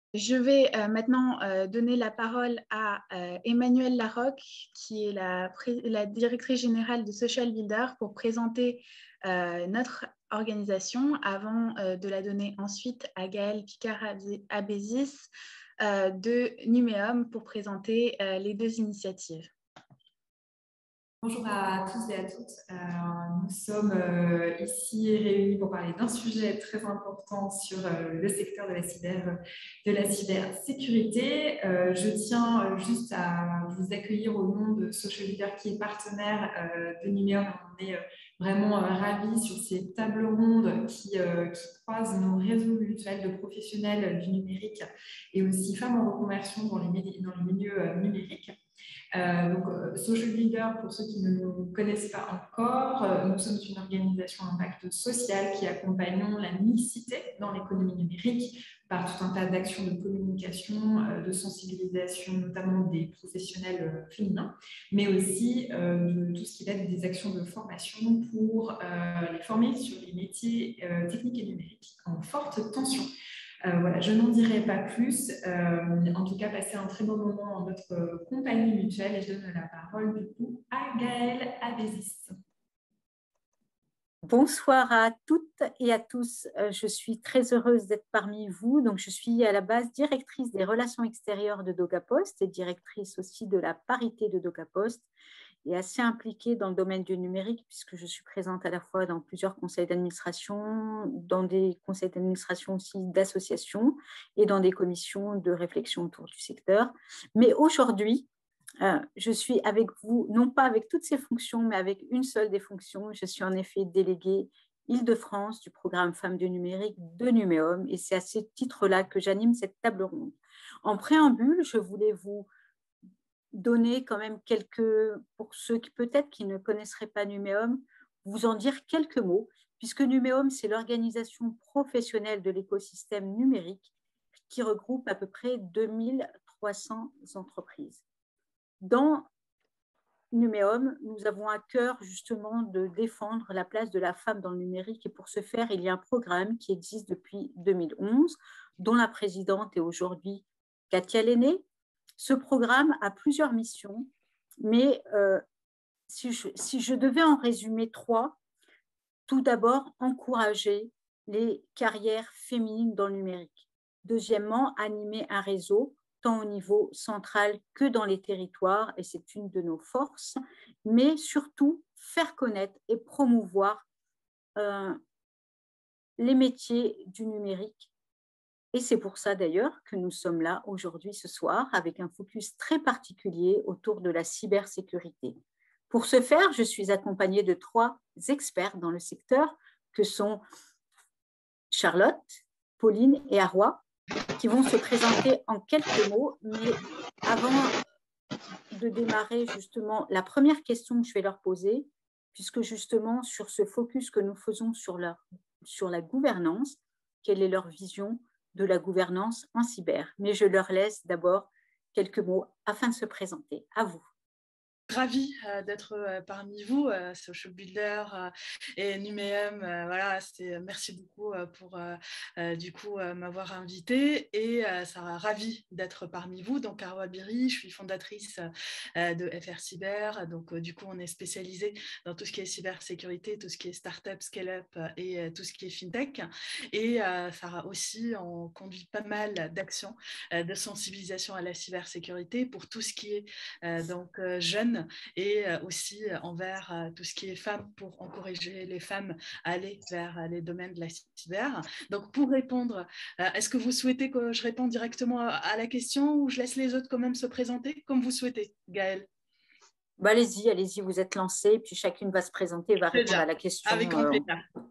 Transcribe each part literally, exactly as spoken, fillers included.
Je vais euh, maintenant euh, donner la parole à euh, Emmanuelle Larocque, qui est la, la directrice générale de Social Builder, pour présenter euh, notre organisation, avant euh, de la donner ensuite à Gaëlle Picard-Abézis euh, de Numéum pour présenter euh, les deux initiatives. Bonjour à tous et à toutes. Euh, nous sommes euh, ici réunis pour parler d'un sujet très important sur euh, le secteur de la, cyber, de la cybersécurité. Euh, je tiens juste à vous accueillir au nom de Social Leader qui est partenaire euh, de Numéum. On est euh, vraiment euh, ravis sur ces tables rondes qui, euh, qui croisent nos réseaux mutuels de professionnels du numérique et aussi femmes en reconversion dans les, dans les milieux euh, numériques. Euh, donc, euh, Social Leader, pour ceux qui ne nous connaissent pas encore, euh, nous sommes une organisation à impact social qui accompagnons la mixité dans l'économie numérique par tout un tas d'actions de communication, euh, de sensibilisation, notamment des professionnels euh, féminins, mais aussi euh, de tout ce qui va être des actions de formation pour euh, les former sur les métiers euh, techniques et numériques en forte tension. Euh, voilà, je n'en dirai pas plus. Euh, en tout cas, passez un très bon moment en notre compagnie mutuelle et je donne la parole du coup à Gaëlle Abézis. Bonsoir à toutes et à tous. Je suis très heureuse d'être parmi vous. Donc, je suis à la base directrice des relations extérieures de DocaPost et directrice aussi de la parité de DocaPost et assez impliquée dans le domaine du numérique puisque je suis présente à la fois dans plusieurs conseils d'administration, dans des conseils d'administration aussi d'associations et dans des commissions de réflexion autour du secteur. Mais aujourd'hui, Euh, je suis avec vous, non pas avec toutes ces fonctions, mais avec une seule des fonctions. Je suis en effet déléguée Île-de-France du programme Femmes du numérique de Numéum et c'est à ce titre-là que j'anime cette table ronde. En préambule, je voulais vous donner quand même quelques, pour ceux qui peut-être qui ne connaisseraient pas Numéum, vous en dire quelques mots, puisque Numéum, c'est l'organisation professionnelle de l'écosystème numérique qui regroupe à peu près deux mille trois cents entreprises. Dans Numéum, nous avons à cœur justement de défendre la place de la femme dans le numérique et pour ce faire, il y a un programme qui existe depuis deux mille onze, dont la présidente est aujourd'hui Katia Lenné. Ce programme a plusieurs missions, mais euh, si, je, si je devais en résumer trois, tout d'abord, encourager les carrières féminines dans le numérique. Deuxièmement, animer un réseau tant au niveau central que dans les territoires, et c'est une de nos forces, mais surtout faire connaître et promouvoir euh, les métiers du numérique. Et c'est pour ça d'ailleurs que nous sommes là aujourd'hui ce soir avec un focus très particulier autour de la cybersécurité. Pour ce faire, je suis accompagnée de trois experts dans le secteur que sont Charlotte, Pauline et Arwa, qui vont se présenter en quelques mots. Mais avant de démarrer justement la première question que je vais leur poser, puisque justement sur ce focus que nous faisons sur, leur, sur la gouvernance, quelle est leur vision de la gouvernance en cyber. Mais je leur laisse d'abord quelques mots afin de se présenter. À vous. Ravie euh, d'être euh, parmi vous, euh, Social Builder euh, et Numéum. Euh, voilà, merci beaucoup euh, pour euh, euh, du coup euh, m'avoir invitée et euh, ça ravie d'être parmi vous. Donc Arwa Biri, je suis fondatrice euh, de F R Cyber. Donc euh, du coup on est spécialisé dans tout ce qui est cybersécurité, tout ce qui est startup, scale-up et euh, tout ce qui est fintech. Et euh, Sarah aussi, on conduit pas mal d'actions euh, de sensibilisation à la cybersécurité pour tout ce qui est euh, donc euh, jeunes et aussi envers tout ce qui est femmes pour encourager les femmes à aller vers les domaines de la cyber. Donc pour répondre, est-ce que vous souhaitez que je réponde directement à la question ou je laisse les autres quand même se présenter comme vous souhaitez, Gaëlle? Bah, allez-y, allez-y, vous êtes lancés, puis chacune va se présenter et va Très répondre bien. à la question. Avec grand plaisir. Euh...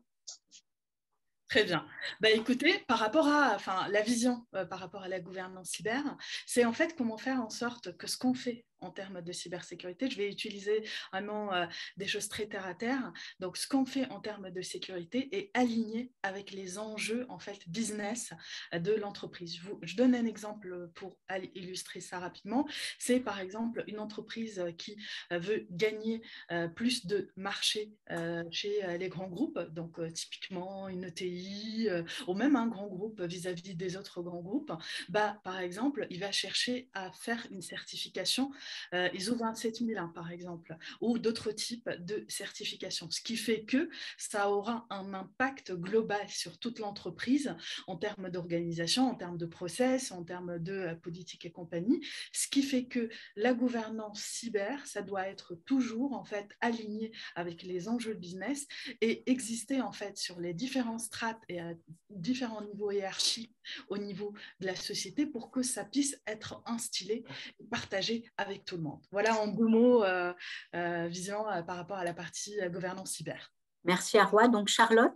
Très bien. Bah, écoutez, par rapport à enfin, la vision euh, par rapport à la gouvernance cyber, c'est en fait comment faire en sorte que ce qu'on fait en termes de cybersécurité. Je vais utiliser vraiment euh, des choses très terre à terre. Donc, ce qu'on fait en termes de sécurité est aligné avec les enjeux en fait business de l'entreprise. Je, je donne un exemple pour illustrer ça rapidement. C'est par exemple une entreprise qui veut gagner euh, plus de marché euh, chez euh, les grands groupes, donc euh, typiquement une E T I euh, ou même un grand groupe vis-à-vis des autres grands groupes. Bah, par exemple, il va chercher à faire une certification euh, I S O vingt-sept mille un, par exemple, ou d'autres types de certifications, ce qui fait que ça aura un impact global sur toute l'entreprise en termes d'organisation, en termes de process, en termes de euh, politique et compagnie, ce qui fait que la gouvernance cyber, ça doit être toujours en fait aligné avec les enjeux de business et exister en fait sur les différents strates et à différents niveaux hiérarchiques au niveau de la société pour que ça puisse être instillé et partagé avec tout le monde. Voilà en deux mots euh, euh, visant euh, par rapport à la partie euh, gouvernance cyber. Merci Arwa. Donc Charlotte.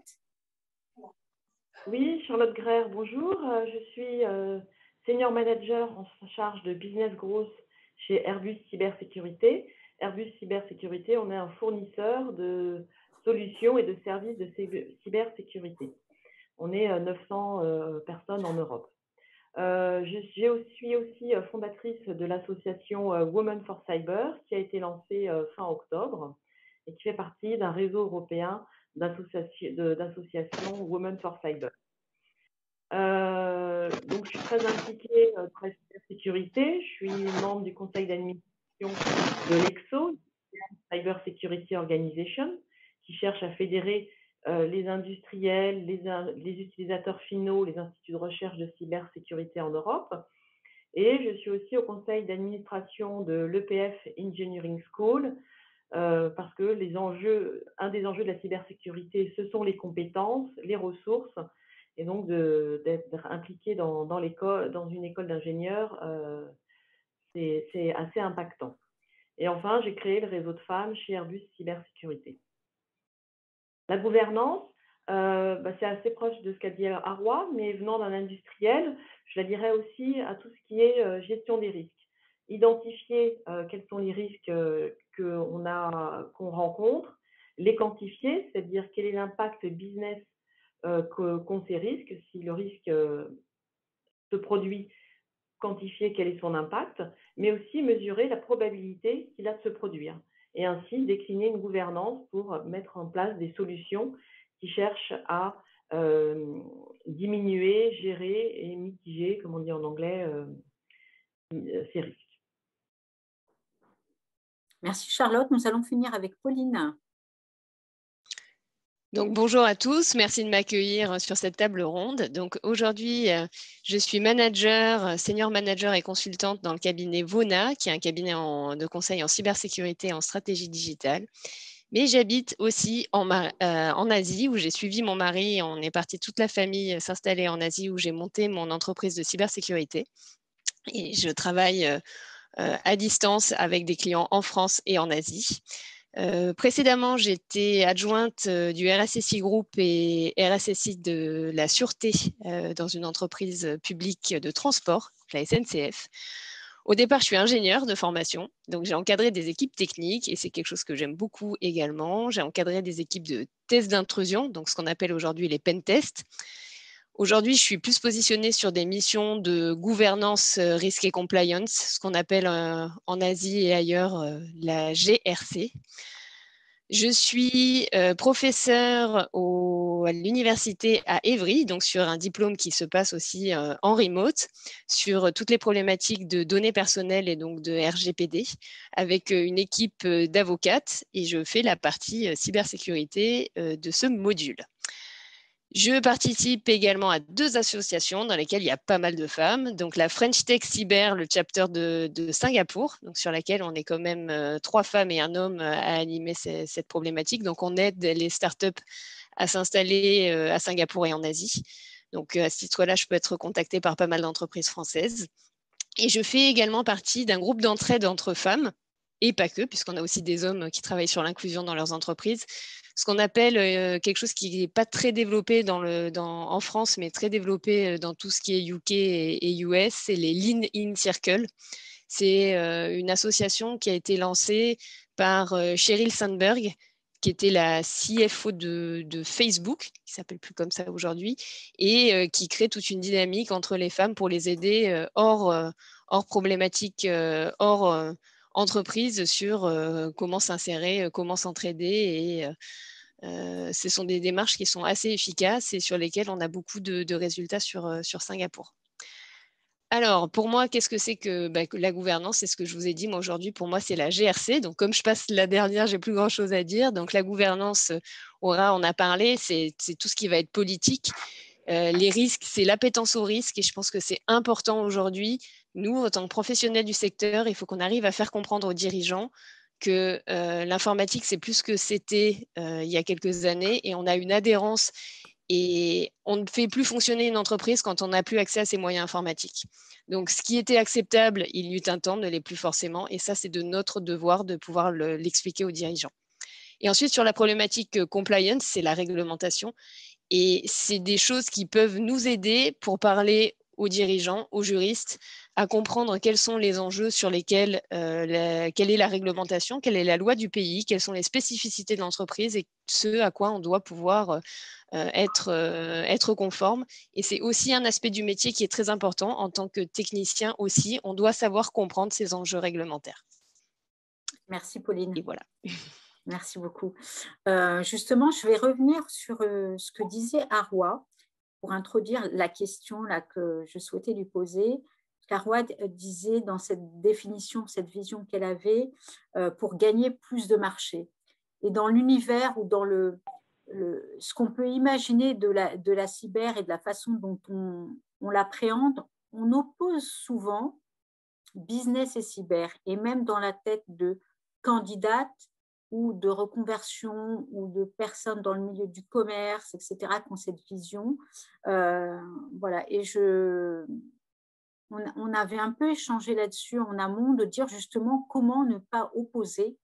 Oui, Charlotte Greer, bonjour. Je suis euh, senior manager en charge de business growth chez Airbus Cybersécurité. Airbus Cybersécurité, on est un fournisseur de solutions et de services de cybersécurité. On est neuf cents euh, personnes en Europe. Euh, je, je suis aussi fondatrice de l'association euh, Women for Cyber qui a été lancée euh, fin octobre et qui fait partie d'un réseau européen d'associations Women for Cyber. Euh, donc, je suis très impliquée euh, dans la cybersécurité. Je suis membre du conseil d'administration de l'E X O, Cyber Security Organization, qui cherche à fédérer euh, les industriels, les, les utilisateurs finaux, les instituts de recherche de cybersécurité en Europe. Et je suis aussi au conseil d'administration de l'E P F Engineering School, euh, parce que les enjeux, un des enjeux de la cybersécurité, ce sont les compétences, les ressources, et donc d'être impliqué dans, dans, dans une école d'ingénieurs, euh, c'est assez impactant. Et enfin, j'ai créé le réseau de femmes chez Airbus Cybersécurité. La gouvernance, euh, bah, c'est assez proche de ce qu'a dit Arwa, mais venant d'un industriel, je la dirais aussi à tout ce qui est euh, gestion des risques. Identifier euh, quels sont les risques euh, qu'on qu'on rencontre, les quantifier, c'est-à-dire quel est l'impact business euh, qu'ont ces risques, si le risque euh, se produit, quantifier quel est son impact, mais aussi mesurer la probabilité qu'il a de se produire. Et ainsi décliner une gouvernance pour mettre en place des solutions qui cherchent à euh, diminuer, gérer et mitiger, comme on dit en anglais, euh, ces risques. Merci Charlotte. Nous allons finir avec Pauline. Donc, bonjour à tous, merci de m'accueillir sur cette table ronde. Donc, aujourd'hui, je suis manager, senior manager et consultante dans le cabinet Vona, qui est un cabinet en, de conseil en cybersécurité et en stratégie digitale. Mais j'habite aussi en, euh, en Asie, où j'ai suivi mon mari. On est parti toute la famille s'installer en Asie, où j'ai monté mon entreprise de cybersécurité. Et je travaille euh, à distance avec des clients en France et en Asie. Euh, précédemment, j'étais adjointe euh, du R S S I Group et R S S I de la sûreté euh, dans une entreprise publique de transport, la S N C F. Au départ, je suis ingénieure de formation, donc j'ai encadré des équipes techniques et c'est quelque chose que j'aime beaucoup également. J'ai encadré des équipes de tests d'intrusion, donc ce qu'on appelle aujourd'hui les pen tests. Aujourd'hui, je suis plus positionnée sur des missions de gouvernance, euh, risque et compliance, ce qu'on appelle euh, en Asie et ailleurs euh, la G R C. Je suis euh, professeure au, à l'université à Évry, donc sur un diplôme qui se passe aussi euh, en remote, sur toutes les problématiques de données personnelles et donc de R G P D, avec euh, une équipe euh, d'avocates, et je fais la partie euh, cybersécurité euh, de ce module. Je participe également à deux associations dans lesquelles il y a pas mal de femmes. Donc la French Tech Cyber, le chapter de, de Singapour, donc sur laquelle on est quand même euh, trois femmes et un homme à animer ces, cette problématique. Donc on aide les startups à s'installer euh, à Singapour et en Asie. Donc à ce titre-là, je peux être contactée par pas mal d'entreprises françaises. Et je fais également partie d'un groupe d'entraide entre femmes, et pas que, puisqu'on a aussi des hommes qui travaillent sur l'inclusion dans leurs entreprises. Ce qu'on appelle euh, quelque chose qui n'est pas très développé dans le, dans, en France, mais très développé dans tout ce qui est U K et, et U S, c'est les Lean In Circle. C'est euh, une association qui a été lancée par euh, Sheryl Sandberg, qui était la C F O de, de Facebook, qui ne s'appelle plus comme ça aujourd'hui, et euh, qui crée toute une dynamique entre les femmes pour les aider euh, hors, euh, hors problématique, euh, hors euh, entreprise, sur euh, comment s'insérer, euh, comment s'entraider. Et euh, euh, ce sont des démarches qui sont assez efficaces et sur lesquelles on a beaucoup de, de résultats sur, euh, sur Singapour. Alors, pour moi, qu'est-ce que c'est que, bah, que la gouvernance? C'est ce que je vous ai dit. Moi, aujourd'hui, pour moi, c'est la G R C. Donc, comme je passe la dernière, j'ai plus grand-chose à dire. Donc, la gouvernance, Aura, on a parlé, c'est tout ce qui va être politique. Euh, les risques, c'est l'appétence au risque. Et je pense que c'est important aujourd'hui. Nous, en tant que professionnels du secteur, il faut qu'on arrive à faire comprendre aux dirigeants que euh, l'informatique, c'est plus que c'était euh, il y a quelques années. Et on a une adhérence. Et on ne fait plus fonctionner une entreprise quand on n'a plus accès à ses moyens informatiques. Donc, ce qui était acceptable il y eut un temps ne l'est plus forcément. Et ça, c'est de notre devoir de pouvoir l'expliquer aux dirigeants. Et ensuite, sur la problématique compliance, c'est la réglementation. Et c'est des choses qui peuvent nous aider pour parler aux dirigeants, aux juristes, à comprendre quels sont les enjeux sur lesquels, euh, la, quelle est la réglementation, quelle est la loi du pays, quelles sont les spécificités de l'entreprise et ce à quoi on doit pouvoir euh, être, euh, être conforme. Et c'est aussi un aspect du métier qui est très important. En tant que technicien aussi, on doit savoir comprendre ces enjeux réglementaires. Merci Pauline. Et voilà. Merci beaucoup. Euh, justement, je vais revenir sur euh, ce que disait Arwa pour introduire la question là, que je souhaitais lui poser. Arwa disait dans cette définition, cette vision qu'elle avait, euh, pour gagner plus de marché. Et dans l'univers ou dans le, le, ce qu'on peut imaginer de la, de la cyber et de la façon dont on, on l'appréhende, on oppose souvent business et cyber. Et même dans la tête de candidates ou de reconversion ou de personnes dans le milieu du commerce, et cetera, qui ont cette vision. Euh, voilà. Et je, on, on avait un peu échangé là-dessus en amont de dire justement comment ne pas opposer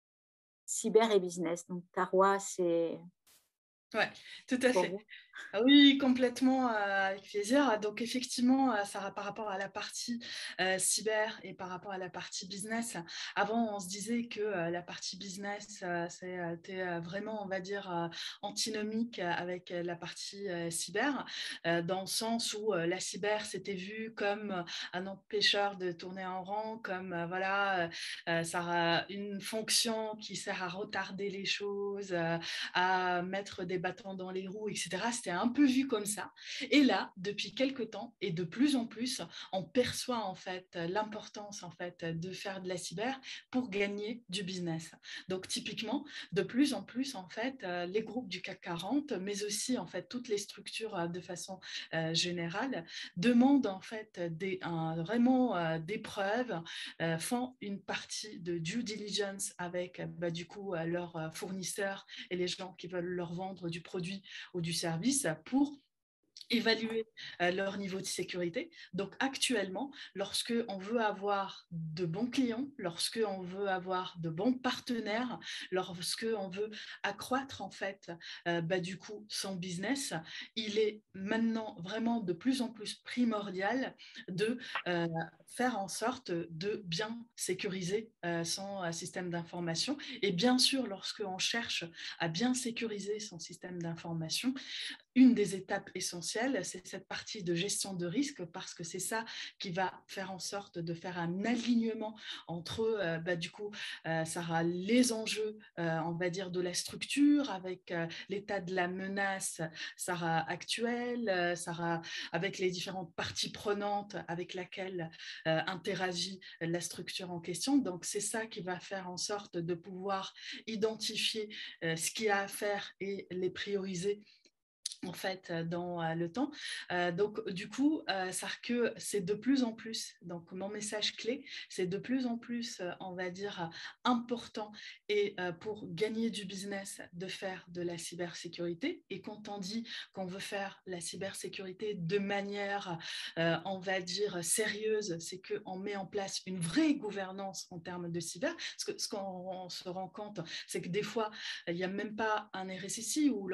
cyber et business. Donc, Arwa, c'est... Oui, tout à fait. Ah oui, complètement, euh, avec plaisir. Donc effectivement, euh, ça par rapport à la partie euh, cyber et par rapport à la partie business. Avant, on se disait que euh, la partie business, euh, c'était euh, vraiment, on va dire, euh, antinomique avec la partie euh, cyber, euh, dans le sens où euh, la cyber, c'était vu comme un empêcheur de tourner en rond, comme euh, voilà, euh, ça a une fonction qui sert à retarder les choses, euh, à mettre des bâtons dans les roues, et cetera. C'était un peu vu comme ça. Et là, depuis quelques temps, et de plus en plus, on perçoit en fait l'importance en fait de faire de la cyber pour gagner du business. Donc typiquement, de plus en plus en fait, les groupes du C A C quarante, mais aussi en fait toutes les structures de façon euh, générale, demandent en fait des, un, vraiment euh, des preuves, euh, font une partie de due diligence avec bah, du coup leurs fournisseurs et les gens qui veulent leur vendre du produit ou du service pour évaluer euh, leur niveau de sécurité. Donc actuellement, lorsque on veut avoir de bons clients, lorsque on veut avoir de bons partenaires, lorsque on veut accroître en fait euh, bah, du coup son business, il est maintenant vraiment de plus en plus primordial de euh, faire en sorte de bien sécuriser euh, son euh, système d'information. Et bien sûr, lorsque on cherche à bien sécuriser son système d'information, une des étapes essentielles, c'est cette partie de gestion de risque, parce que c'est ça qui va faire en sorte de faire un alignement entre, euh, bah, du coup, euh, ça aura les enjeux, euh, on va dire, de la structure, avec euh, l'état de la menace, ça sera actuel, euh, ça sera avec les différentes parties prenantes avec laquelle euh, interagit la structure en question. Donc, c'est ça qui va faire en sorte de pouvoir identifier euh, ce qu'il y a à faire et les prioriser en fait dans euh, le temps. Euh, donc du coup, euh, ça que c'est de plus en plus, donc mon message clé, c'est de plus en plus, euh, on va dire, important et euh, pour gagner du business, de faire de la cybersécurité. Et quand on dit qu'on veut faire la cybersécurité de manière, euh, on va dire, sérieuse, c'est qu'on met en place une vraie gouvernance en termes de cyber. Parce que ce qu'on se rend compte, c'est que des fois, il n'y a même pas un R S S I ou leur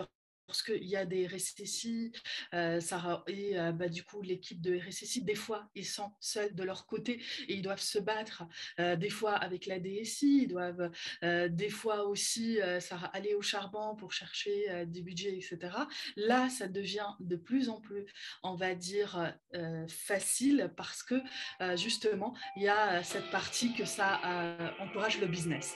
lorsqu'il y a des R S S I, euh, ça, et euh, bah, du coup, l'équipe de R S S I, des fois, ils sont seuls de leur côté et ils doivent se battre, euh, des fois avec la D S I, ils doivent euh, des fois aussi euh, ça, aller au charbon pour chercher euh, des budgets, et cetera. Là, ça devient de plus en plus, on va dire, euh, facile parce que euh, justement, il y a cette partie que ça euh, encourage le business.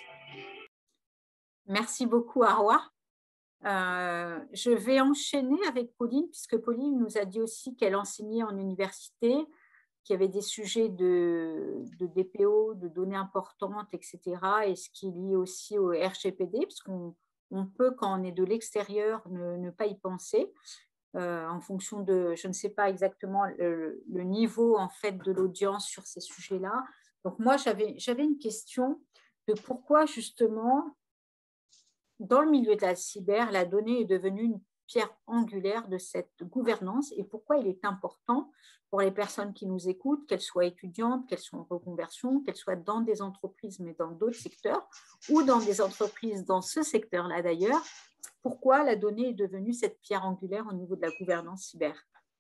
Merci beaucoup, Arwa. Euh, je vais enchaîner avec Pauline, puisque Pauline nous a dit aussi qu'elle enseignait en université, qu'il y avait des sujets de, de D P O, de données importantes, et cetera, et ce qui est lié aussi au R G P D, puisqu'on on peut, quand on est de l'extérieur, ne, ne pas y penser, euh, en fonction de, je ne sais pas exactement le, le niveau en fait, de l'audience sur ces sujets-là. Donc moi, j'avais, j'avais une question de pourquoi justement, dans le milieu de la cyber, la donnée est devenue une pierre angulaire de cette gouvernance et pourquoi il est important pour les personnes qui nous écoutent, qu'elles soient étudiantes, qu'elles soient en reconversion, qu'elles soient dans des entreprises, mais dans d'autres secteurs, ou dans des entreprises dans ce secteur-là d'ailleurs, pourquoi la donnée est devenue cette pierre angulaire au niveau de la gouvernance cyber?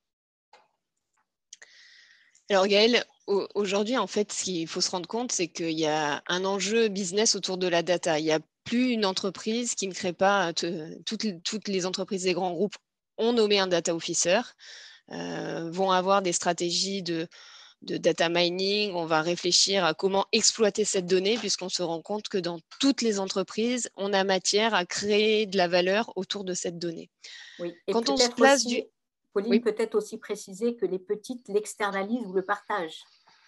Alors Gaëlle, aujourd'hui, en fait, ce qu'il faut se rendre compte, c'est qu'il y a un enjeu business autour de la data. Il n'y a plus une entreprise qui ne crée pas, toutes, toutes les entreprises des grands groupes ont nommé un data officer, euh, vont avoir des stratégies de, de data mining, on va réfléchir à comment exploiter cette donnée, puisqu'on se rend compte que dans toutes les entreprises, on a matière à créer de la valeur autour de cette donnée. Oui, et Quand on se place aussi, du... Pauline, oui. Peut-être aussi préciser que les petites l'externalisent ou le partagent.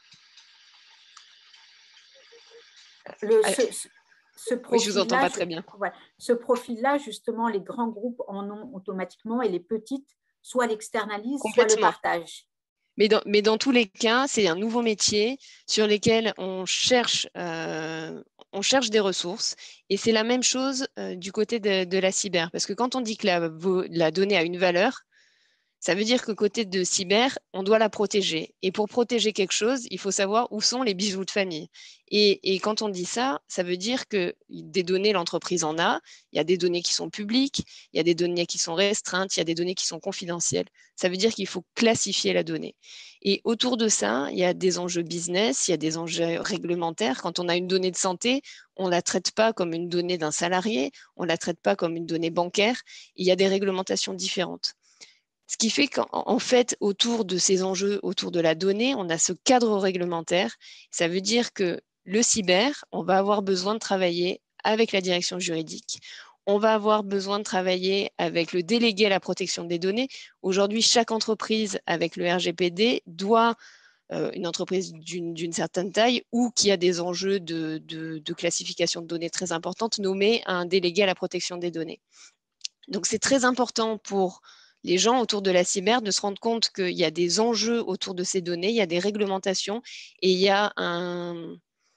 Le, ce, ce, ce oui, je vous entends pas très bien. Ouais, ce profil-là, justement, les grands groupes en ont automatiquement et les petites, soit l'externalisent, soit le partagent. Mais dans, mais dans tous les cas, c'est un nouveau métier sur lequel on cherche, euh, on cherche des ressources. Et c'est la même chose euh, du côté de, de la cyber. Parce que quand on dit que la, la donnée a une valeur, ça veut dire que côté de cyber, on doit la protéger. Et pour protéger quelque chose, il faut savoir où sont les bijoux de famille. Et, et quand on dit ça, ça veut dire que des données, l'entreprise en a. Il y a des données qui sont publiques, il y a des données qui sont restreintes, il y a des données qui sont confidentielles. Ça veut dire qu'il faut classifier la donnée. Et autour de ça, il y a des enjeux business, il y a des enjeux réglementaires. Quand on a une donnée de santé, on ne la traite pas comme une donnée d'un salarié, on ne la traite pas comme une donnée bancaire. Il y a des réglementations différentes. Ce qui fait qu'en fait, autour de ces enjeux, autour de la donnée, on a ce cadre réglementaire. Ça veut dire que le cyber, on va avoir besoin de travailler avec la direction juridique. On va avoir besoin de travailler avec le délégué à la protection des données. Aujourd'hui, chaque entreprise avec le R G P D doit, euh, une entreprise d'une certaine taille ou qui a des enjeux de, de, de classification de données très importantes, nommer un délégué à la protection des données. Donc, c'est très important pour les gens autour de la cyber de se rendre compte qu'il y a des enjeux autour de ces données, il y a des réglementations et il y a un,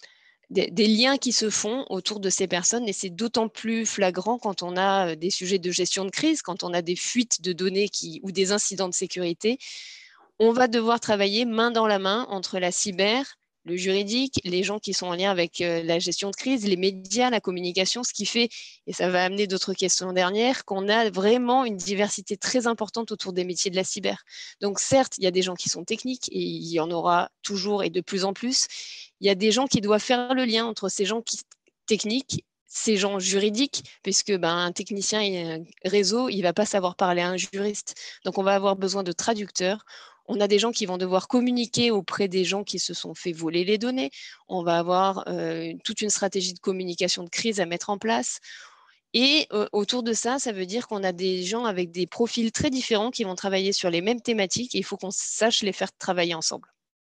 des, des liens qui se font autour de ces personnes. Et c'est d'autant plus flagrant quand on a des sujets de gestion de crise, quand on a des fuites de données qui, ou des incidents de sécurité. On va devoir travailler main dans la main entre la cyber, le juridique, les gens qui sont en lien avec euh, la gestion de crise, les médias, la communication, ce qui fait, et ça va amener d'autres questions dernières, qu'on a vraiment une diversité très importante autour des métiers de la cyber. Donc certes, il y a des gens qui sont techniques, et il y en aura toujours et de plus en plus. Il y a des gens qui doivent faire le lien entre ces gens qui, techniques, ces gens juridiques, puisque ben, un technicien et un réseau, il ne va pas savoir parler à un juriste. Donc on va avoir besoin de traducteurs. On a des gens qui vont devoir communiquer auprès des gens qui se sont fait voler les données. On va avoir euh, toute une stratégie de communication de crise à mettre en place. Et euh, autour de ça, ça veut dire qu'on a des gens avec des profils très différents qui vont travailler sur les mêmes thématiques et il faut qu'on sache les faire travailler ensemble.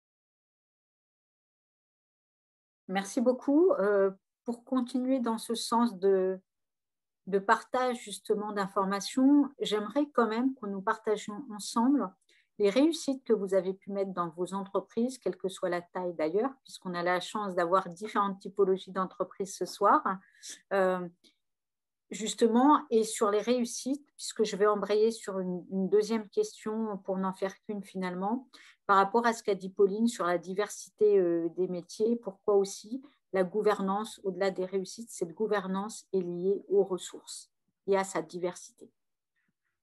Merci beaucoup. Euh, pour continuer dans ce sens de, de partage justement d'informations, j'aimerais quand même que nous partagions ensemble les réussites que vous avez pu mettre dans vos entreprises, quelle que soit la taille d'ailleurs, puisqu'on a la chance d'avoir différentes typologies d'entreprises ce soir, euh, justement, et sur les réussites, puisque je vais embrayer sur une, une deuxième question pour n'en faire qu'une finalement, par rapport à ce qu'a dit Pauline sur la diversité euh, des métiers, pourquoi aussi la gouvernance, au-delà des réussites, cette gouvernance est liée aux ressources et à sa diversité.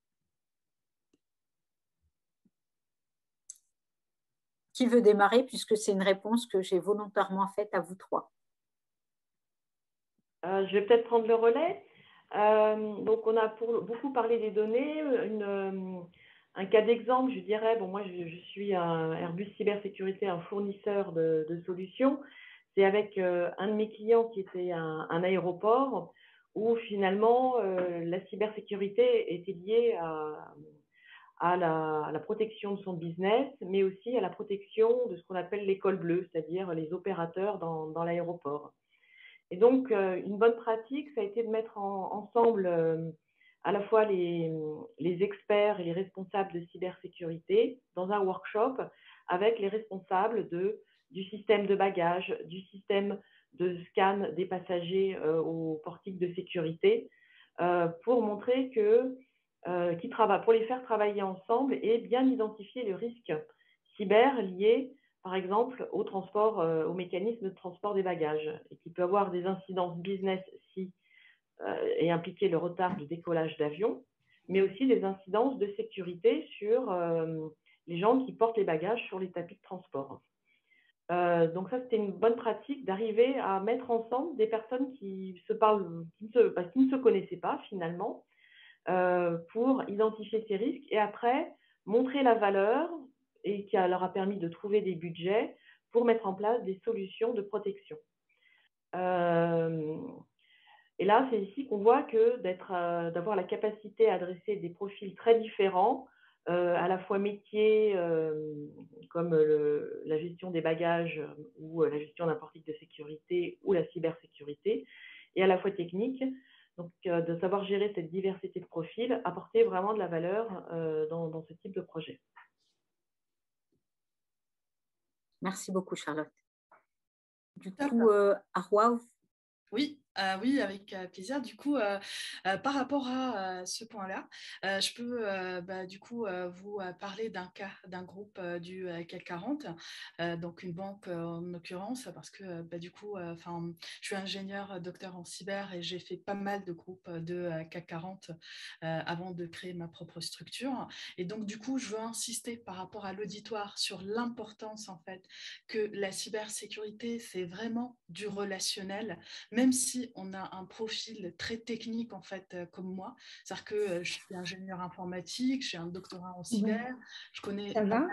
qui veut démarrer, puisque c'est une réponse que j'ai volontairement faite à vous trois? Euh, je vais peut-être prendre le relais. Euh, donc, on a pour, beaucoup parlé des données. Une, euh, un cas d'exemple, je dirais, bon, moi, je, je suis un Airbus Cybersécurité, un fournisseur de, de solutions. C'est avec euh, un de mes clients qui était un, un aéroport où finalement, euh, la cybersécurité était liée à, à, la, à la protection de son business, mais aussi à la protection de ce qu'on appelle l'école bleue, c'est-à-dire les opérateurs dans, dans l'aéroport. Et donc, euh, une bonne pratique, ça a été de mettre en, ensemble euh, à la fois les, les experts et les responsables de cybersécurité dans un workshop avec les responsables de, du système de bagages, du système de scan des passagers euh, au portique de sécurité, euh, pour montrer que, euh, qu'ils travaillent, pour les faire travailler ensemble et bien identifier le risque cyber lié par exemple, au transport, euh, au mécanisme de transport des bagages, et qui peut avoir des incidences business si, euh, et impliquer le retard de décollage d'avion, mais aussi des incidences de sécurité sur euh, les gens qui portent les bagages sur les tapis de transport. Euh, donc ça, c'était une bonne pratique d'arriver à mettre ensemble des personnes qui se parlent, qui ne se, bah, qui ne se connaissaient pas finalement, euh, pour identifier ces risques et après montrer la valeur et qui leur a permis de trouver des budgets pour mettre en place des solutions de protection. Euh, et là, c'est ici qu'on voit que d'être, euh, d'avoir la capacité à adresser des profils très différents, euh, à la fois métiers euh, comme le, la gestion des bagages ou la gestion d'un portique de sécurité ou la cybersécurité, et à la fois technique. Donc, euh, de savoir gérer cette diversité de profils, apporter vraiment de la valeur euh, dans, dans ce type de projet. Merci beaucoup, Charlotte. Du coup, euh, Arwa, Oui, euh, oui, avec euh, plaisir. Du coup, euh, euh, par rapport à euh, ce point-là, euh, je peux euh, bah, du coup euh, vous euh, parler d'un cas d'un groupe euh, du euh, C A C quarante, euh, donc une banque euh, en l'occurrence, parce que bah, du coup, enfin, euh, je suis ingénieur, euh, docteur en cyber et j'ai fait pas mal de groupes de euh, C A C quarante euh, avant de créer ma propre structure. Et donc, du coup, je veux insister par rapport à l'auditoire sur l'importance en fait que la cybersécurité, c'est vraiment du relationnel. Même si on a un profil très technique en fait euh, comme moi, c'est-à-dire que euh, je suis ingénieur informatique, j'ai un doctorat en cyber, ouais. Je connais Ça va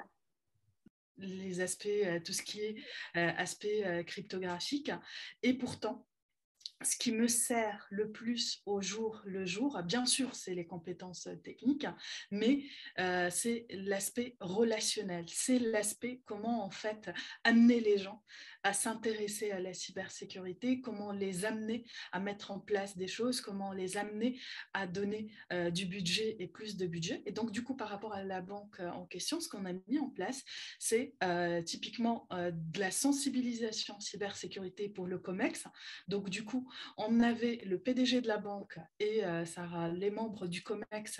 les aspects, euh, tout ce qui est euh, aspect euh, cryptographique, et pourtant, ce qui me sert le plus au jour le jour, bien sûr, c'est les compétences techniques, mais euh, c'est l'aspect relationnel, c'est l'aspect comment en fait amener les gens à s'intéresser à la cybersécurité, comment les amener à mettre en place des choses, comment les amener à donner euh, du budget et plus de budget. Et donc, du coup, par rapport à la banque en question, ce qu'on a mis en place, c'est euh, typiquement euh, de la sensibilisation cybersécurité pour le COMEX. Donc, du coup, on avait le P D G de la banque et euh, Sarah, les membres du COMEX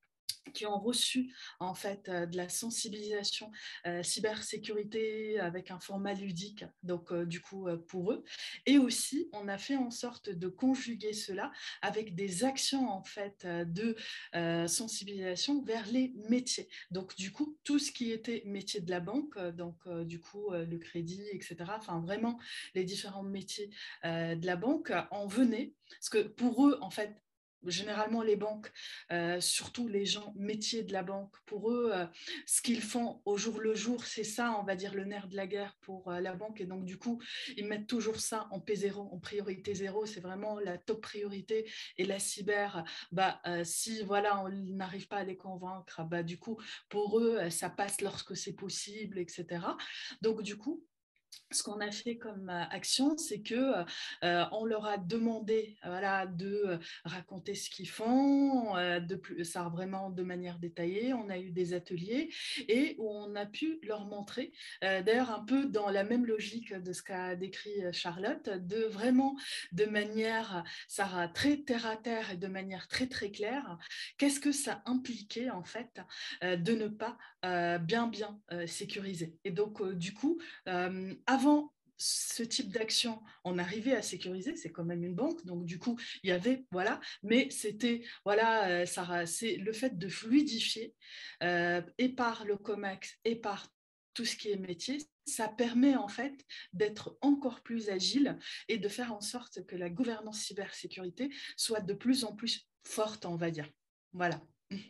qui ont reçu en fait euh, de la sensibilisation euh, cybersécurité avec un format ludique, donc euh, du coup euh, pour eux. Et aussi, on a fait en sorte de conjuguer cela avec des actions en fait euh, de euh, sensibilisation vers les métiers. Donc du coup, tout ce qui était métier de la banque, euh, donc euh, du coup euh, le crédit, et cetera. Enfin vraiment les différents métiers euh, de la banque en venaient, parce que pour eux en fait, généralement les banques, euh, surtout les gens métiers de la banque, pour eux, euh, ce qu'ils font au jour le jour, c'est ça, on va dire, le nerf de la guerre pour euh, la banque. Et donc, du coup, ils mettent toujours ça en P zéro, en priorité zéro. C'est vraiment la top priorité. Et la cyber, bah, euh, si voilà, on n'arrive pas à les convaincre, bah, du coup, pour eux, ça passe lorsque c'est possible, et cetera. Donc, du coup, ce qu'on a fait comme action, c'est que euh, on leur a demandé voilà, de raconter ce qu'ils font, euh, de plus, ça vraiment de manière détaillée. On a eu des ateliers et où on a pu leur montrer, euh, d'ailleurs un peu dans la même logique de ce qu'a décrit Charlotte, de vraiment de manière, Sarah, très terre à terre et de manière très très claire, qu'est-ce que ça impliquait en fait euh, de ne pas euh, bien bien euh, sécuriser. Et donc euh, du coup, euh, avant ce type d'action, on arrivait à sécuriser, c'est quand même une banque, donc du coup, il y avait, voilà, mais c'était, voilà, euh, Sarah, c'est le fait de fluidifier, euh, et par le COMEX et par tout ce qui est métier, ça permet en fait d'être encore plus agile et de faire en sorte que la gouvernance cybersécurité soit de plus en plus forte, on va dire. Voilà.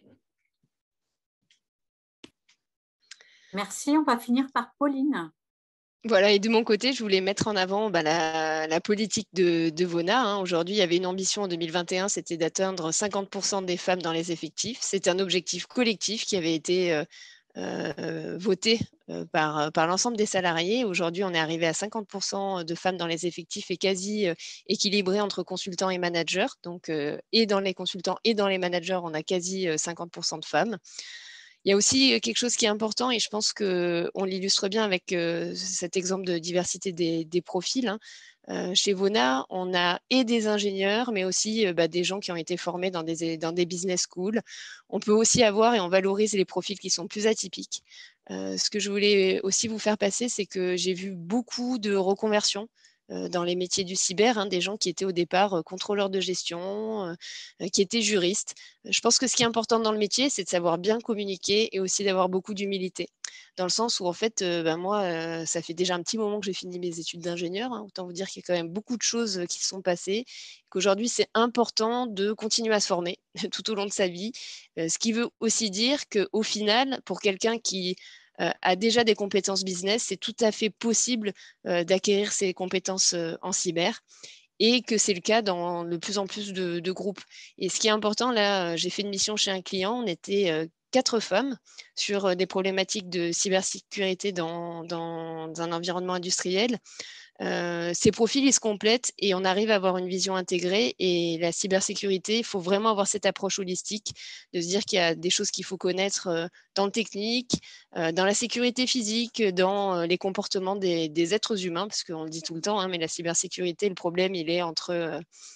Merci, on va finir par Pauline. Voilà, et de mon côté, je voulais mettre en avant bah, la, la politique de, de Vona. Hein. Aujourd'hui, il y avait une ambition en deux mille vingt et un, c'était d'atteindre cinquante pour cent des femmes dans les effectifs. C'est un objectif collectif qui avait été euh, euh, voté euh, par, par l'ensemble des salariés. Aujourd'hui, on est arrivé à cinquante pour cent de femmes dans les effectifs et quasi euh, équilibré entre consultants et managers. Donc, euh, et dans les consultants et dans les managers, on a quasi euh, cinquante pour cent de femmes. Il y a aussi quelque chose qui est important et je pense qu'on l'illustre bien avec euh, cet exemple de diversité des, des profils. Hein. Euh, chez Vona, on a et des ingénieurs, mais aussi euh, bah, des gens qui ont été formés dans des, dans des business schools. On peut aussi avoir et on valorise les profils qui sont plus atypiques. Euh, ce que je voulais aussi vous faire passer, c'est que j'ai vu beaucoup de reconversions dans les métiers du cyber, hein, des gens qui étaient au départ euh, contrôleurs de gestion, euh, qui étaient juristes. Je pense que ce qui est important dans le métier, c'est de savoir bien communiquer et aussi d'avoir beaucoup d'humilité. Dans le sens où, en fait, euh, ben moi, euh, ça fait déjà un petit moment que j'ai fini mes études d'ingénieur. Hein, autant vous dire qu'il y a quand même beaucoup de choses qui se sont passées, qu'aujourd'hui, c'est important de continuer à se former tout au long de sa vie. Euh, ce qui veut aussi dire qu'au final, pour quelqu'un qui euh, a déjà des compétences business, c'est tout à fait possible euh, d'acquérir ces compétences euh, en cyber et que c'est le cas dans de plus en plus de, de groupes. Et ce qui est important, là, j'ai fait une mission chez un client, on était euh, quatre femmes sur euh, des problématiques de cybersécurité dans, dans, dans un environnement industriel. Euh, ces profils, ils se complètent et on arrive à avoir une vision intégrée. Et la cybersécurité, il faut vraiment avoir cette approche holistique, de se dire qu'il y a des choses qu'il faut connaître euh, dans le technique, euh, dans la sécurité physique, dans euh, les comportements des, des êtres humains, parce qu'on le dit tout le temps, hein, mais la cybersécurité, le problème, il est entre euh,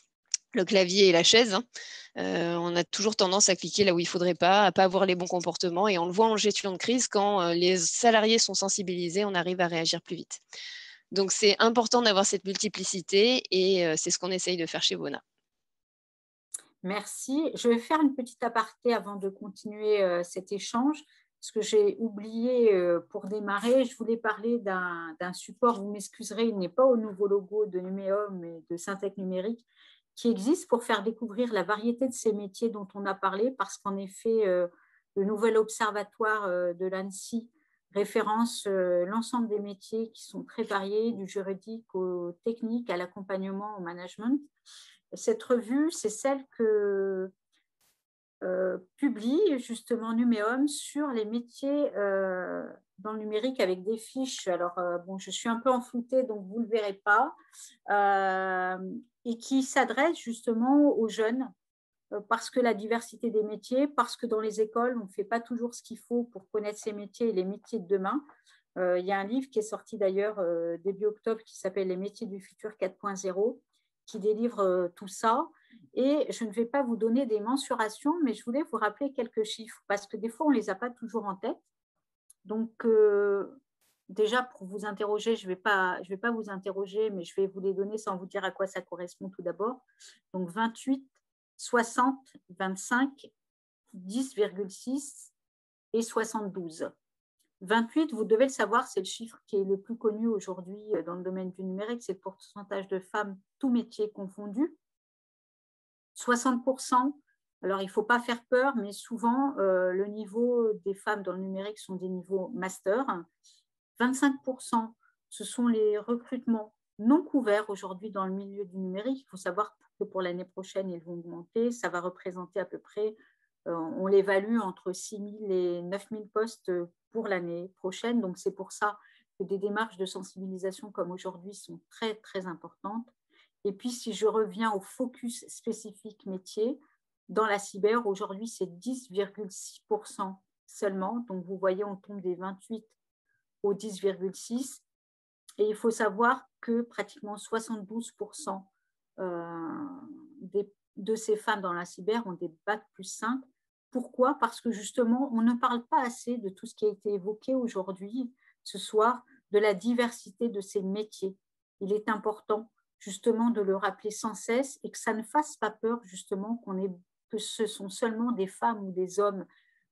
le clavier et la chaise. Hein. Euh, on a toujours tendance à cliquer là où il ne faudrait pas, à ne pas avoir les bons comportements. Et on le voit en gestion de crise, quand euh, les salariés sont sensibilisés, on arrive à réagir plus vite. Donc, c'est important d'avoir cette multiplicité et euh, c'est ce qu'on essaye de faire chez Vona. Merci. Je vais faire une petite aparté avant de continuer euh, cet échange. Ce que j'ai oublié euh, pour démarrer, je voulais parler d'un support, vous m'excuserez, il n'est pas au nouveau logo de Numéum et de Syntec Numérique, qui existe pour faire découvrir la variété de ces métiers dont on a parlé, parce qu'en effet, euh, le nouvel observatoire euh, de l'ANSSI référence euh, l'ensemble des métiers qui sont très variés, du juridique au technique, à l'accompagnement, au management. Cette revue, c'est celle que euh, publie justement Numéum sur les métiers euh, dans le numérique avec des fiches. Alors, euh, bon, je suis un peu enfloutée, donc vous ne le verrez pas, euh, et qui s'adresse justement aux jeunes, euh, parce que la diversité des métiers, parce que dans les écoles, on ne fait pas toujours ce qu'il faut pour connaître ces métiers et les métiers de demain. Euh, il y a un livre qui est sorti d'ailleurs euh, début octobre qui s'appelle « Les métiers du futur quatre point zéro » qui délivre euh, tout ça. Et je ne vais pas vous donner des mensurations, mais je voulais vous rappeler quelques chiffres, parce que des fois, on ne les a pas toujours en tête. Donc, euh, déjà, pour vous interroger, je ne vais pas, je vais pas vous interroger, mais je vais vous les donner sans vous dire à quoi ça correspond tout d'abord. Donc, vingt-huit, soixante, vingt-cinq, dix virgule six et soixante-douze. vingt-huit, vous devez le savoir, c'est le chiffre qui est le plus connu aujourd'hui dans le domaine du numérique, c'est le pourcentage de femmes, tous métiers confondus. soixante pour cent, alors il ne faut pas faire peur, mais souvent, euh, le niveau des femmes dans le numérique sont des niveaux master. vingt-cinq pour cent, ce sont les recrutements non couverts aujourd'hui dans le milieu du numérique. Il faut savoir que pour l'année prochaine, ils vont augmenter. Ça va représenter à peu près, euh, on l'évalue entre six mille et neuf mille postes pour l'année prochaine. Donc, c'est pour ça que des démarches de sensibilisation comme aujourd'hui sont très, très importantes. Et puis, si je reviens au focus spécifique métier, dans la cyber, aujourd'hui, c'est dix virgule six pour cent seulement. Donc, vous voyez, on tombe des vingt-huit au dix virgule six. Et il faut savoir que pratiquement soixante-douze pour cent euh, des, de ces femmes dans la cyber ont des bacs plus cinq. Pourquoi? Parce que justement, on ne parle pas assez de tout ce qui a été évoqué aujourd'hui, ce soir, de la diversité de ces métiers. Il est important justement de le rappeler sans cesse et que ça ne fasse pas peur justement qu'on ait, que ce sont seulement des femmes ou des hommes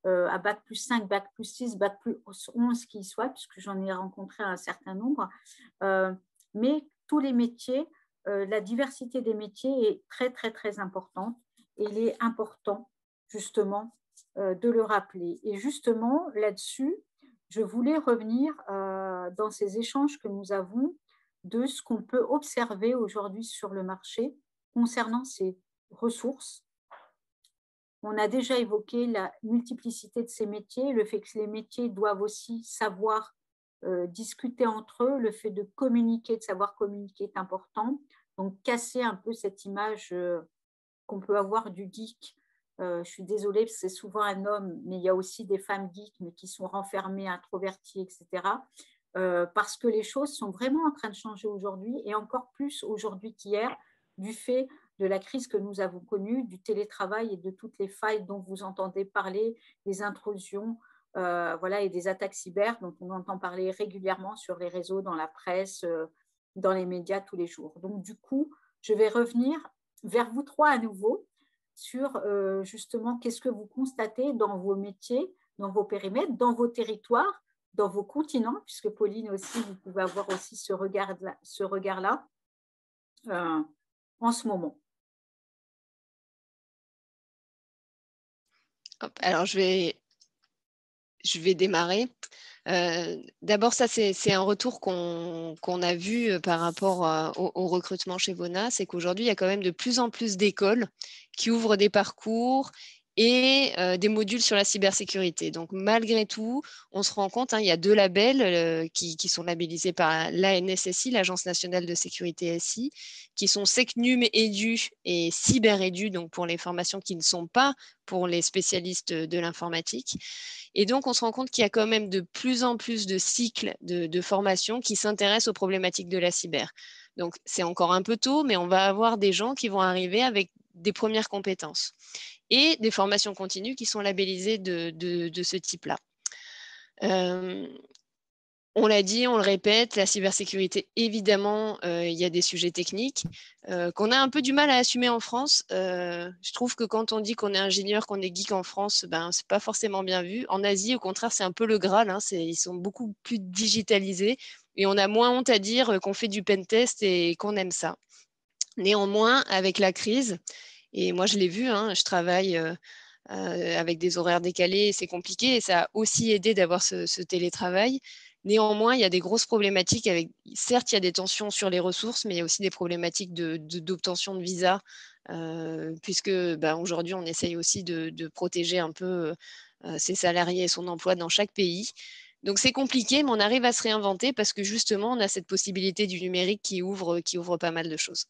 euh, à bac plus cinq, bac plus six, bac plus onze qui soit, puisque j'en ai rencontré un certain nombre. Euh, mais tous les métiers, euh, la diversité des métiers est très, très, très importante. Et il est important, justement, euh, de le rappeler. Et justement, là-dessus, je voulais revenir euh, dans ces échanges que nous avons de ce qu'on peut observer aujourd'hui sur le marché concernant ces ressources. On a déjà évoqué la multiplicité de ces métiers, le fait que les métiers doivent aussi savoir euh, discuter entre eux, le fait de communiquer, de savoir communiquer est important. Donc, casser un peu cette image euh, qu'on peut avoir du geek. Euh, je suis désolée, c'est souvent un homme, mais il y a aussi des femmes geeks, mais qui sont renfermées, introverties, et cetera. Euh, parce que les choses sont vraiment en train de changer aujourd'hui, et encore plus aujourd'hui qu'hier, du fait de la crise que nous avons connue, du télétravail et de toutes les failles dont vous entendez parler, des intrusions, euh, voilà, et des attaques cyber dont on entend parler régulièrement sur les réseaux, dans la presse, euh, dans les médias tous les jours. Donc du coup, je vais revenir vers vous trois à nouveau sur euh, justement qu'est-ce que vous constatez dans vos métiers, dans vos périmètres, dans vos territoires, dans vos continents, puisque Pauline aussi, vous pouvez avoir aussi ce regard-là, ce regard-là euh, en ce moment. Hop, alors, je vais, je vais démarrer. Euh, D'abord, ça, c'est un retour qu'on qu'on a vu par rapport à, au, au recrutement chez Vona, c'est qu'aujourd'hui, il y a quand même de plus en plus d'écoles qui ouvrent des parcours et euh, des modules sur la cybersécurité. Donc, malgré tout, on se rend compte, hein, il y a deux labels euh, qui, qui sont labellisés par l'A N S S I, l'Agence nationale de sécurité S I, qui sont SecNum Edu et CyberEdu, donc pour les formations qui ne sont pas pour les spécialistes de l'informatique. Et donc, on se rend compte qu'il y a quand même de plus en plus de cycles de, de formation qui s'intéressent aux problématiques de la cyber. Donc, c'est encore un peu tôt, mais on va avoir des gens qui vont arriver avec des premières compétences et des formations continues qui sont labellisées de, de, de ce type-là. Euh, on l'a dit, on le répète, la cybersécurité, évidemment, euh, il y a des sujets techniques euh, qu'on a un peu du mal à assumer en France. Euh, je trouve que quand on dit qu'on est ingénieur, qu'on est geek en France, ben, ce n'est pas forcément bien vu. En Asie, au contraire, c'est un peu le Graal. Hein, ils sont beaucoup plus digitalisés et on a moins honte à dire qu'on fait du pentest et qu'on aime ça. Néanmoins, avec la crise, et moi je l'ai vu, hein, je travaille euh, euh, avec des horaires décalés, c'est compliqué et ça a aussi aidé d'avoir ce, ce télétravail. Néanmoins, il y a des grosses problématiques avec, certes, il y a des tensions sur les ressources, mais il y a aussi des problématiques d'obtention de, de, de visa, euh, puisque ben, aujourd'hui, on essaye aussi de, de protéger un peu euh, ses salariés et son emploi dans chaque pays. Donc c'est compliqué, mais on arrive à se réinventer parce que justement, on a cette possibilité du numérique qui ouvre, qui ouvre pas mal de choses.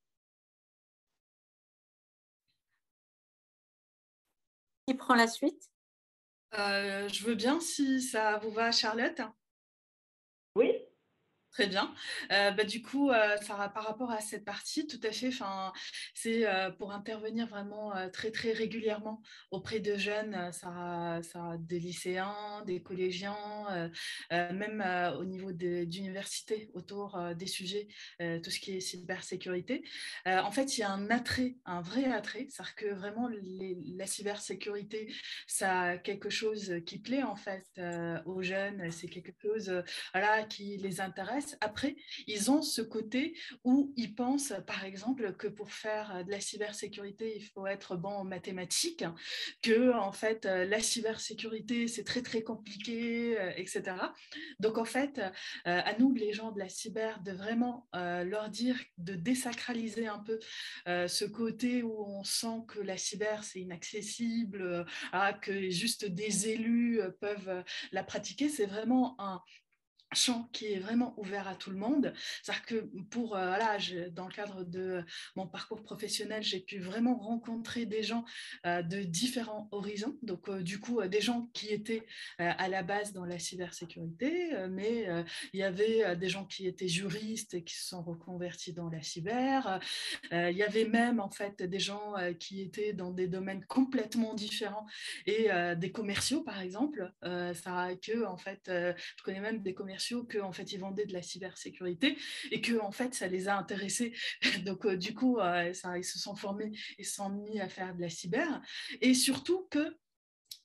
Qui prend la suite? euh, Je veux bien, si ça vous va, Charlotte. Oui. Très bien. Euh, bah, du coup, euh, ça, par rapport à cette partie, tout à fait, c'est euh, pour intervenir vraiment euh, très, très régulièrement auprès de jeunes, ça, ça, des lycéens, des collégiens, euh, euh, même euh, au niveau d'université autour euh, des sujets, euh, tout ce qui est cybersécurité. Euh, en fait, il y a un attrait, un vrai attrait, c'est-à-dire que vraiment les, la cybersécurité, ça a quelque chose qui plaît en fait euh, aux jeunes, c'est quelque chose euh, voilà, qui les intéresse. Après, ils ont ce côté où ils pensent, par exemple, que pour faire de la cybersécurité, il faut être bon en mathématiques, que en fait, la cybersécurité, c'est très, très compliqué, et cetera. Donc, en fait, à nous, les gens de la cyber, de vraiment leur dire, de désacraliser un peu ce côté où on sent que la cyber, c'est inaccessible, que juste des élus peuvent la pratiquer. C'est vraiment un champ qui est vraiment ouvert à tout le monde. C'est-à-dire que pour, euh, voilà, je, dans le cadre de mon parcours professionnel, j'ai pu vraiment rencontrer des gens euh, de différents horizons. Donc, euh, du coup, euh, des gens qui étaient euh, à la base dans la cybersécurité, euh, mais euh, il y avait euh, des gens qui étaient juristes et qui se sont reconvertis dans la cyber. Euh, il y avait même, en fait, des gens euh, qui étaient dans des domaines complètement différents et euh, des commerciaux, par exemple. Euh, ça que, en fait, euh, je connais même des commerciaux que en fait ils vendaient de la cybersécurité et que en fait ça les a intéressés, donc euh, du coup euh, ça, ils se sont formés et se sont mis à faire de la cyber, et surtout que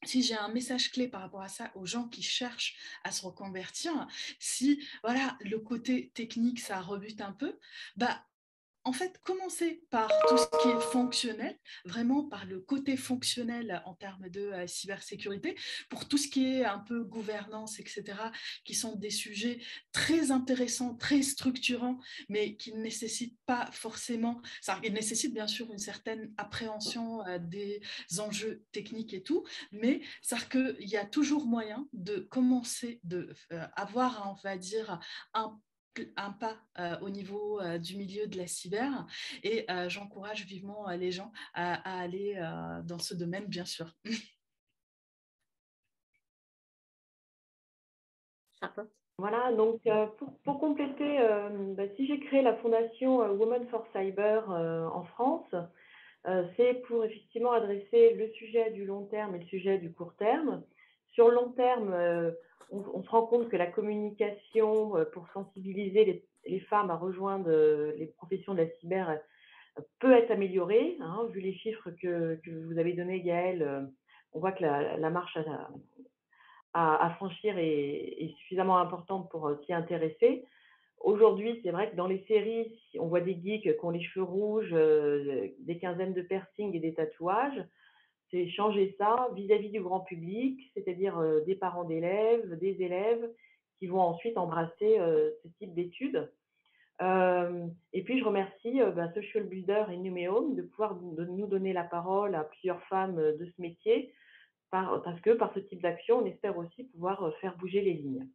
si j'ai un message clé par rapport à ça aux gens qui cherchent à se reconvertir, si voilà, le côté technique, ça rebute un peu, bah, en fait, commencer par tout ce qui est fonctionnel, vraiment par le côté fonctionnel en termes de euh, cybersécurité, pour tout ce qui est un peu gouvernance, et cetera, qui sont des sujets très intéressants, très structurants, mais qui ne nécessitent pas forcément, ça, ils nécessitent bien sûr une certaine appréhension euh, des enjeux techniques et tout, mais c'est-à-dire qu'il y a toujours moyen de commencer, de euh, avoir, on va dire, un un pas euh, au niveau euh, du milieu de la cyber et euh, j'encourage vivement euh, les gens à, à aller euh, dans ce domaine, bien sûr. Charlotte? Voilà, donc euh, pour, pour compléter, euh, bah, si j'ai créé la fondation euh, Women for Cyber euh, en France, euh, c'est pour effectivement adresser le sujet du long terme et le sujet du court terme. Sur le long terme, euh, on, on se rend compte que la communication euh, pour sensibiliser les, les femmes à rejoindre euh, les professions de la cyber euh, peut être améliorée. Hein, vu les chiffres que, que vous avez donnés, Gaëlle, euh, on voit que la, la marche à, à, à franchir est, est suffisamment importante pour euh, s'y intéresser. Aujourd'hui, c'est vrai que dans les séries, on voit des geeks qui ont les cheveux rouges, euh, des quinzaines de piercings et des tatouages. C'est changer ça vis-à-vis du grand public, c'est-à-dire euh, des parents d'élèves, des élèves qui vont ensuite embrasser euh, ce type d'études. Euh, et puis, je remercie euh, bah, Social Builder et Numéum de pouvoir de nous donner la parole à plusieurs femmes de ce métier, par, parce que par ce type d'action, on espère aussi pouvoir faire bouger les lignes.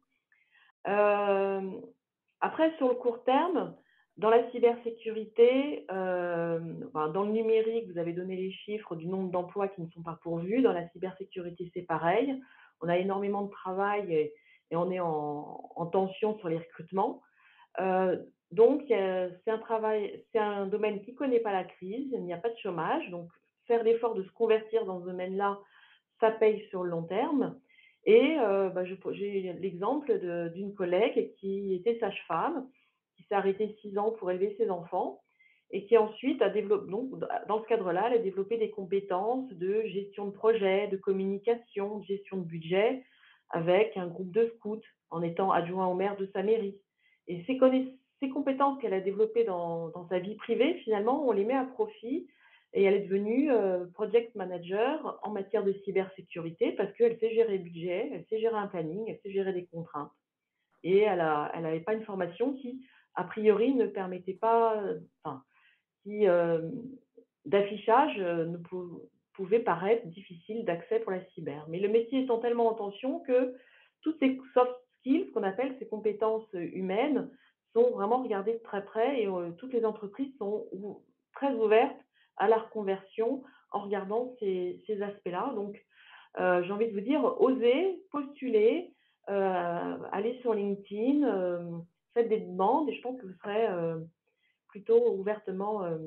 Euh, Après, sur le court terme, dans la cybersécurité, euh, enfin, dans le numérique, vous avez donné les chiffres du nombre d'emplois qui ne sont pas pourvus. Dans la cybersécurité, c'est pareil. On a énormément de travail et, et on est en, en tension sur les recrutements. Euh, donc, c'est un travail, c'est un domaine qui ne connaît pas la crise, il n'y a pas de chômage. Donc, faire l'effort de se convertir dans ce domaine-là, ça paye sur le long terme. Et euh, bah, j'ai l'exemple d'une collègue qui était sage-femme, qui s'est arrêtée six ans pour élever ses enfants et qui ensuite a développé, donc, dans ce cadre-là, elle a développé des compétences de gestion de projet, de communication, de gestion de budget avec un groupe de scouts en étant adjoint au maire de sa mairie. Et ces, ces compétences qu'elle a développées dans, dans sa vie privée, finalement, on les met à profit et elle est devenue euh, project manager en matière de cybersécurité parce qu'elle sait gérer le budget, elle sait gérer un planning, elle sait gérer des contraintes. Et elle n'avait elle pas une formation qui, a priori, ne permettait pas, euh, enfin, qui euh, d'affichage euh, ne pou pouvait paraître difficile d'accès pour la cyber. Mais le métier étant tellement en tension que toutes ces soft skills, qu'on appelle ces compétences humaines, sont vraiment regardées de très près et euh, toutes les entreprises sont ou, très ouvertes à la reconversion en regardant ces, ces aspects-là. Donc, euh, j'ai envie de vous dire, osez, postulez, euh, allez sur LinkedIn, euh, faites des demandes et je pense que vous serez euh, plutôt ouvertement, euh,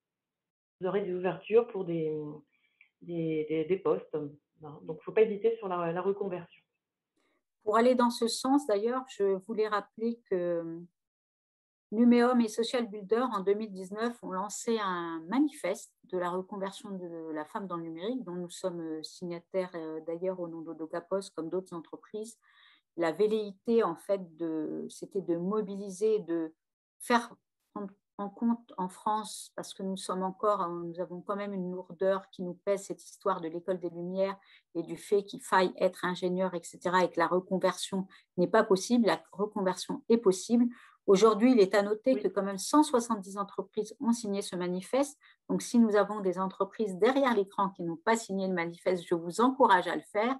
vous aurez des ouvertures pour des, des, des, des postes. Donc, il ne faut pas hésiter sur la, la reconversion. Pour aller dans ce sens, d'ailleurs, je voulais rappeler que Numéum et Social Builder, en deux mille dix-neuf, ont lancé un manifeste de la reconversion de la femme dans le numérique, dont nous sommes signataires d'ailleurs au nom de DocaPost, comme d'autres entreprises. La velléité, en fait, c'était de mobiliser, de faire prendre en compte en France, parce que nous sommes encore, nous avons quand même une lourdeur qui nous pèse, cette histoire de l'école des Lumières et du fait qu'il faille être ingénieur, et cetera, et que la reconversion n'est pas possible. La reconversion est possible. Aujourd'hui, il est à noter oui. que quand même cent soixante-dix entreprises ont signé ce manifeste. Donc, si nous avons des entreprises derrière l'écran qui n'ont pas signé le manifeste, je vous encourage à le faire.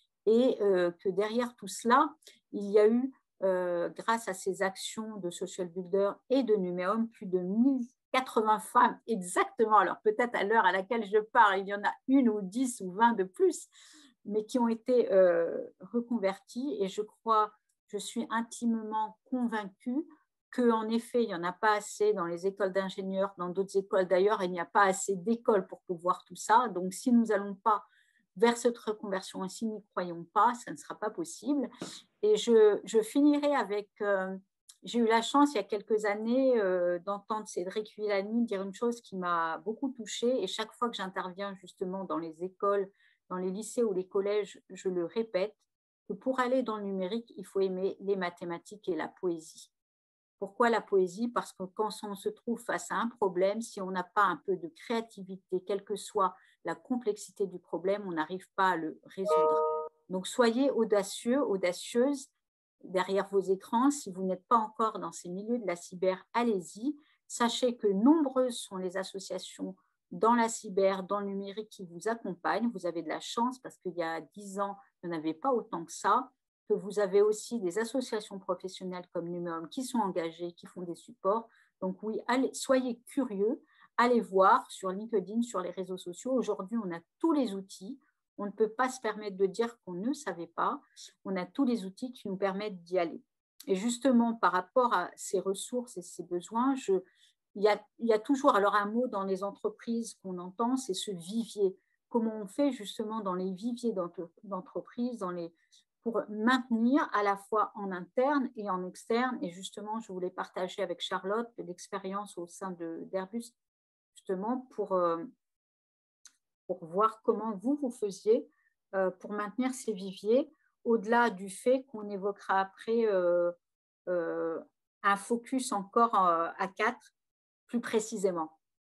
Et euh, que derrière tout cela, il y a eu, euh, grâce à ces actions de Social Builder et de Numéum, plus de mille quatre-vingts femmes exactement. Alors, peut-être à l'heure à laquelle je parle, il y en a une ou dix ou vingt de plus, mais qui ont été euh, reconverties. Et je crois, je suis intimement convaincue qu'en effet, il n'y en a pas assez dans les écoles d'ingénieurs, dans d'autres écoles d'ailleurs, il n'y a pas assez d'écoles pour pouvoir tout ça. Donc, si nous n'allons pas vers cette reconversion, et si nous n'y croyons pas, ça ne sera pas possible. Et je, je finirai avec, euh, j'ai eu la chance il y a quelques années euh, d'entendre Cédric Villani dire une chose qui m'a beaucoup touchée, et chaque fois que j'interviens justement dans les écoles dans les lycées ou les collèges, je le répète, que pour aller dans le numérique, il faut aimer les mathématiques et la poésie. Pourquoi la poésie? Parce que quand on se trouve face à un problème, si on n'a pas un peu de créativité, quelle que soit la complexité du problème, on n'arrive pas à le résoudre. Donc, soyez audacieux, audacieuses derrière vos écrans. Si vous n'êtes pas encore dans ces milieux de la cyber, allez-y. Sachez que nombreuses sont les associations dans la cyber, dans le numérique qui vous accompagnent. Vous avez de la chance parce qu'il y a dix ans, vous n'avez pas autant que ça, que vous avez aussi des associations professionnelles comme Numéum qui sont engagées, qui font des supports. Donc oui, allez, soyez curieux, allez voir sur LinkedIn, sur les réseaux sociaux. Aujourd'hui, on a tous les outils. On ne peut pas se permettre de dire qu'on ne savait pas. On a tous les outils qui nous permettent d'y aller. Et justement, par rapport à ces ressources et ces besoins, je, il, y a, il y a toujours, alors un mot dans les entreprises qu'on entend, c'est ce vivier. Comment on fait justement dans les viviers d'entreprises, dans les, pour maintenir à la fois en interne et en externe. Et justement, je voulais partager avec Charlotte l'expérience au sein d'Airbus, justement pour, euh, pour voir comment vous, vous faisiez euh, pour maintenir ces viviers, au-delà du fait qu'on évoquera après euh, euh, un focus encore euh, à quatre, plus précisément.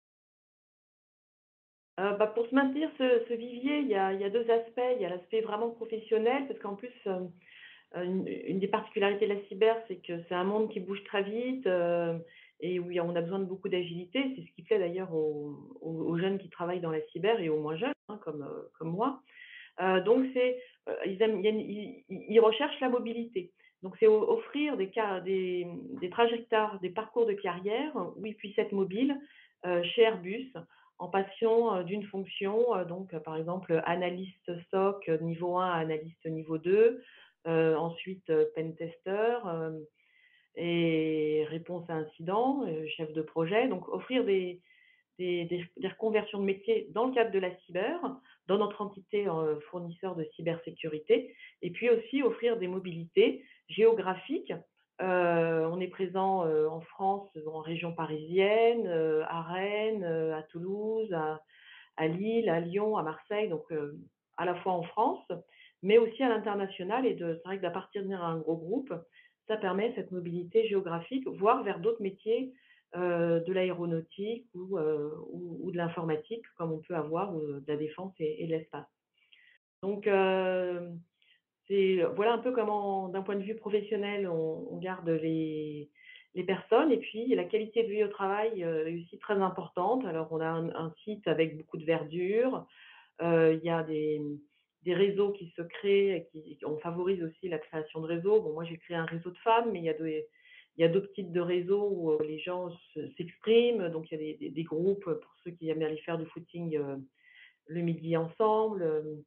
Euh, bah, pour se maintenir ce, ce vivier, il y, a, il y a deux aspects. Il y a l'aspect vraiment professionnel, parce qu'en plus, euh, une, une des particularités de la cyber, c'est que c'est un monde qui bouge très vite euh, et où il y a, on a besoin de beaucoup d'agilité. C'est ce qui plaît d'ailleurs aux, aux, aux jeunes qui travaillent dans la cyber et aux moins jeunes, hein, comme, euh, comme moi. Euh, donc, c'est, euh, ils, aiment, ils, ils recherchent la mobilité. Donc, c'est offrir des, des, des trajectoires, des parcours de carrière où ils puissent être mobiles euh, chez Airbus, en passant d'une fonction, euh, donc par exemple analyste S O C niveau un à analyste niveau deux, euh, ensuite euh, pentester euh, et réponse à incident, euh, chef de projet. Donc, offrir des, des, des, des reconversions de métiers dans le cadre de la cyber, dans notre entité euh, fournisseur de cybersécurité, et puis aussi offrir des mobilités géographiques. Euh, on est présent euh, en France, en région parisienne, euh, à Rennes, euh, à Toulouse, à, à Lille, à Lyon, à Marseille, donc euh, à la fois en France, mais aussi à l'international. Et c'est vrai que d'appartenir à un gros groupe, ça permet cette mobilité géographique, voire vers d'autres métiers euh, de l'aéronautique ou, euh, ou, ou de l'informatique, comme on peut avoir, ou de la défense et, et de l'espace. Donc, euh, c'est, voilà un peu comment, d'un point de vue professionnel, on, on garde les, les personnes. Et puis, la qualité de vie au travail euh, est aussi très importante. Alors, on a un, un site avec beaucoup de verdure. Euh, il y a des, des réseaux qui se créent, et qui, on favorise aussi la création de réseaux. Bon, moi, j'ai créé un réseau de femmes, mais il y a des, il y a d'autres types de réseaux où les gens s'expriment. Donc, il y a des, des, des groupes pour ceux qui aiment aller faire du footing euh, le midi ensemble.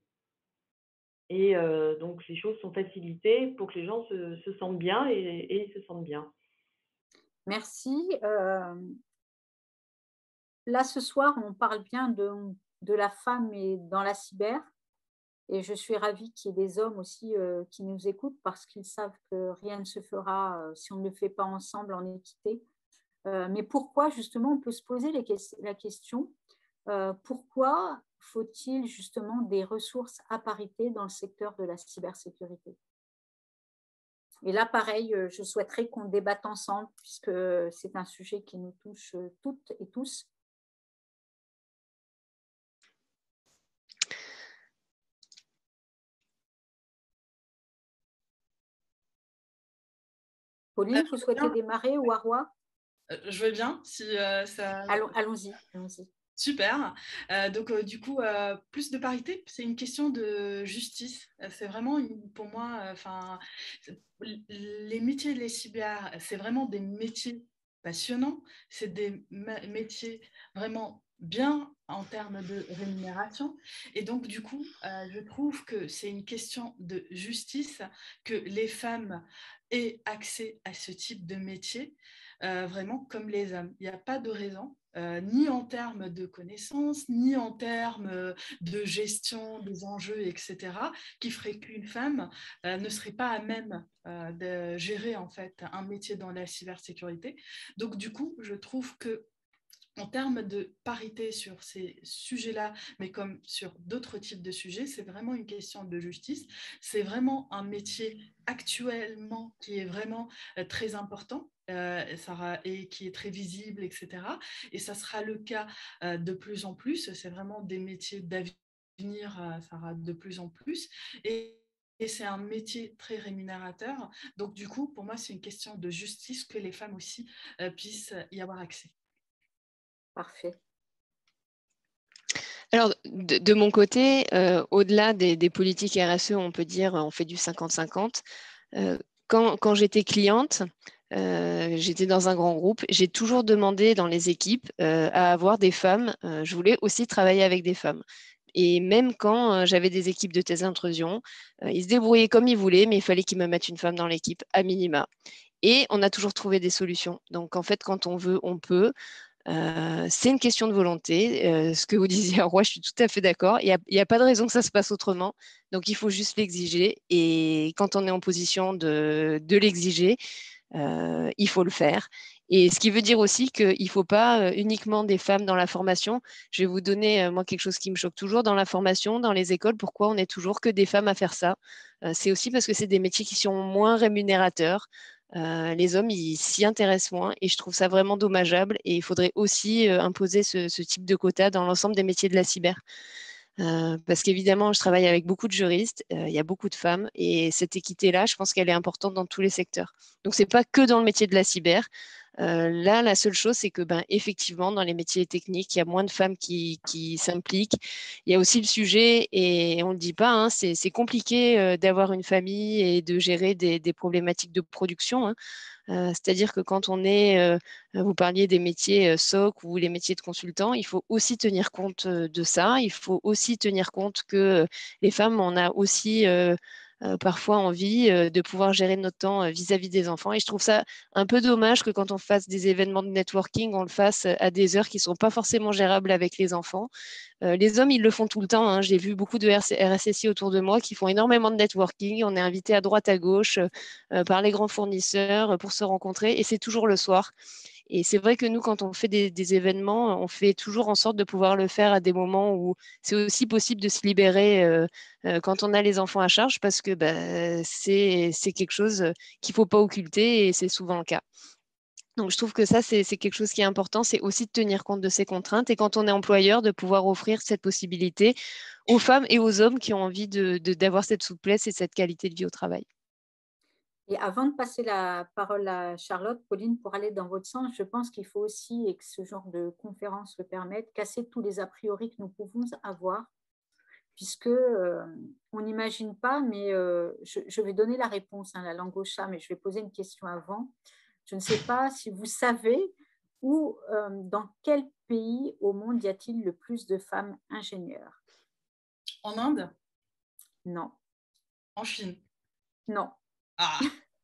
Et euh, donc, les choses sont facilitées pour que les gens se, se sentent bien et, et ils se sentent bien. Merci. Euh, là, ce soir, on parle bien de, de la femme et dans la cyber. Et je suis ravie qu'il y ait des hommes aussi euh, qui nous écoutent parce qu'ils savent que rien ne se fera euh, si on ne le fait pas ensemble en équité. Euh, mais pourquoi, justement, on peut se poser les que la question, euh, pourquoi faut-il justement des ressources à parité dans le secteur de la cybersécurité? Et là, pareil, je souhaiterais qu'on débatte ensemble puisque c'est un sujet qui nous touche toutes et tous. Pauline, vous souhaitez démarrer ou Arwa? Je vais bien, si euh, ça... Allons, allons-y, allons-y. Super. Euh, donc, euh, du coup, euh, plus de parité, c'est une question de justice. C'est vraiment, une, pour moi, enfin, euh, les métiers de les cyber, c'est vraiment des métiers passionnants. C'est des métiers vraiment bien en termes de rémunération. Et donc, du coup, euh, je trouve que c'est une question de justice que les femmes aient accès à ce type de métier, euh, vraiment comme les hommes. Il n'y a pas de raison. Euh, ni en termes de connaissances, ni en termes euh, de gestion des enjeux, et cetera, qui ferait qu'une femme euh, ne serait pas à même euh, de gérer en fait un métier dans la cybersécurité. Donc du coup, je trouve que en termes de parité sur ces sujets-là, mais comme sur d'autres types de sujets, c'est vraiment une question de justice. C'est vraiment un métier actuellement qui est vraiment euh, très important euh, Sarah, et qui est très visible, et cetera. Et ça sera le cas euh, de plus en plus. C'est vraiment des métiers d'avenir, euh, Sarah, de plus en plus. Et Et c'est un métier très rémunérateur. Donc, du coup, pour moi, c'est une question de justice que les femmes aussi euh, puissent y avoir accès. Parfait. Alors, de, de mon côté, euh, au-delà des, des politiques R S E, on peut dire on fait du cinquante cinquante. Euh, quand quand j'étais cliente, euh, j'étais dans un grand groupe, j'ai toujours demandé dans les équipes euh, à avoir des femmes. Euh, je voulais aussi travailler avec des femmes. Et même quand euh, j'avais des équipes de thèse d'intrusion, euh, ils se débrouillaient comme ils voulaient, mais il fallait qu'ils me mettent une femme dans l'équipe, à minima. Et on a toujours trouvé des solutions. Donc, en fait, quand on veut, on peut. Euh, c'est une question de volonté. Euh, ce que vous disiez, Roi, je suis tout à fait d'accord. Il n'y a, a, pas de raison que ça se passe autrement. Donc, il faut juste l'exiger. Et quand on est en position de, de l'exiger, euh, il faut le faire. Et ce qui veut dire aussi qu'il ne faut pas euh, uniquement des femmes dans la formation. Je vais vous donner, euh, moi, quelque chose qui me choque toujours dans la formation, dans les écoles. Pourquoi on n'est toujours que des femmes à faire ça? euh, C'est aussi parce que c'est des métiers qui sont moins rémunérateurs. Euh, les hommes, ils s'y intéressent moins et je trouve ça vraiment dommageable. Et il faudrait aussi euh, imposer ce, ce type de quota dans l'ensemble des métiers de la cyber. Euh, parce qu'évidemment, je travaille avec beaucoup de juristes, euh, il y a beaucoup de femmes, et cette équité-là, je pense qu'elle est importante dans tous les secteurs. Donc, ce n'est pas que dans le métier de la cyber. Euh, là, la seule chose, c'est que, ben, effectivement, dans les métiers techniques, il y a moins de femmes qui, qui s'impliquent. Il y a aussi le sujet, et on ne le dit pas, hein, c'est, c'est compliqué euh, d'avoir une famille et de gérer des, des problématiques de production. Hein. Euh, c'est-à-dire que quand on est, euh, vous parliez des métiers euh, S O C ou les métiers de consultant, il faut aussi tenir compte euh, de ça. Il faut aussi tenir compte que euh, les femmes, on a aussi euh, euh, parfois envie euh, de pouvoir gérer notre temps euh, vis-à-vis des enfants. Et je trouve ça un peu dommage que quand on fasse des événements de networking, on le fasse à des heures qui ne sont pas forcément gérables avec les enfants. Euh, les hommes, ils le font tout le temps. Hein. J'ai vu beaucoup de R S S I autour de moi qui font énormément de networking. On est invité à droite, à gauche euh, par les grands fournisseurs euh, pour se rencontrer et c'est toujours le soir. Et c'est vrai que nous, quand on fait des, des, événements, on fait toujours en sorte de pouvoir le faire à des moments où c'est aussi possible de se libérer euh, euh, quand on a les enfants à charge parce que bah, c'est, c'est quelque chose qu'il ne faut pas occulter et c'est souvent le cas. Donc, je trouve que ça, c'est, c'est quelque chose qui est important, c'est aussi de tenir compte de ces contraintes et quand on est employeur, de pouvoir offrir cette possibilité aux femmes et aux hommes qui ont envie de, de, d'avoir cette souplesse et cette qualité de vie au travail. Et avant de passer la parole à Charlotte, Pauline, pour aller dans votre sens, je pense qu'il faut aussi, et que ce genre de conférence le permette, casser tous les a priori que nous pouvons avoir, puisque euh, on n'imagine pas, mais euh, je, je vais donner la réponse, hein, la langue au chat, mais je vais poser une question avant. Je ne sais pas si vous savez où, euh, dans quel pays au monde y a-t-il le plus de femmes ingénieures? En Inde? Non. En Chine? Non. Ah.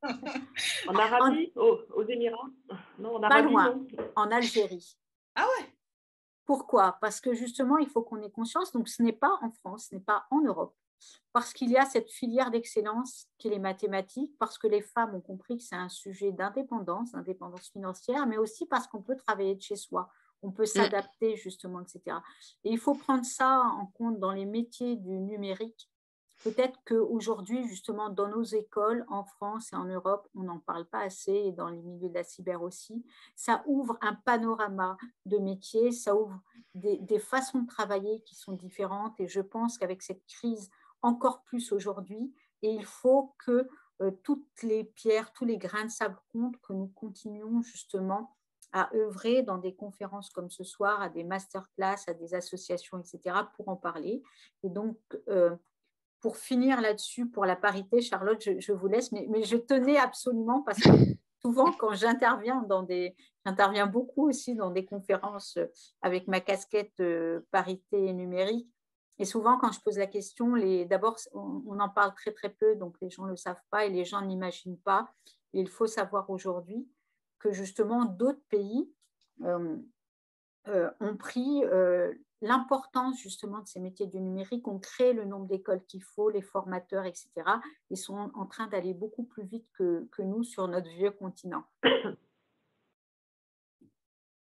En Arabie, en... aux, aux Émirats? Non, en Arabie, pas loin, non. En Algérie. Ah ouais? Pourquoi? Parce que justement, il faut qu'on ait conscience, donc ce n'est pas en France, ce n'est pas en Europe, parce qu'il y a cette filière d'excellence qui est les mathématiques, parce que les femmes ont compris que c'est un sujet d'indépendance, d'indépendance financière, mais aussi parce qu'on peut travailler de chez soi, on peut s'adapter justement, et cetera. Et il faut prendre ça en compte dans les métiers du numérique. Peut-être qu'aujourd'hui, justement, dans nos écoles, en France et en Europe, on n'en parle pas assez, et dans les milieux de la cyber aussi. Ça ouvre un panorama de métiers, ça ouvre des, des façons de travailler qui sont différentes. Et je pense qu'avec cette crise, encore plus aujourd'hui, et il faut que euh, toutes les pierres, tous les grains de sable comptent, que nous continuions justement à œuvrer dans des conférences comme ce soir, à des masterclass, à des associations, et cetera, pour en parler. Et donc, euh, pour finir là-dessus, pour la parité, Charlotte, je, je vous laisse, mais, mais je tenais absolument parce que souvent, quand j'interviens dans des, j'interviens beaucoup aussi dans des conférences avec ma casquette euh, parité numérique. Et souvent, quand je pose la question, les, d'abord, on, on en parle très très peu, donc les gens ne le savent pas et les gens n'imaginent pas. Et il faut savoir aujourd'hui que justement d'autres pays euh, euh, ont pris euh, l'importance justement de ces métiers du numérique, ont créé le nombre d'écoles qu'il faut, les formateurs, et cetera. Ils sont en train d'aller beaucoup plus vite que, que nous sur notre vieux continent.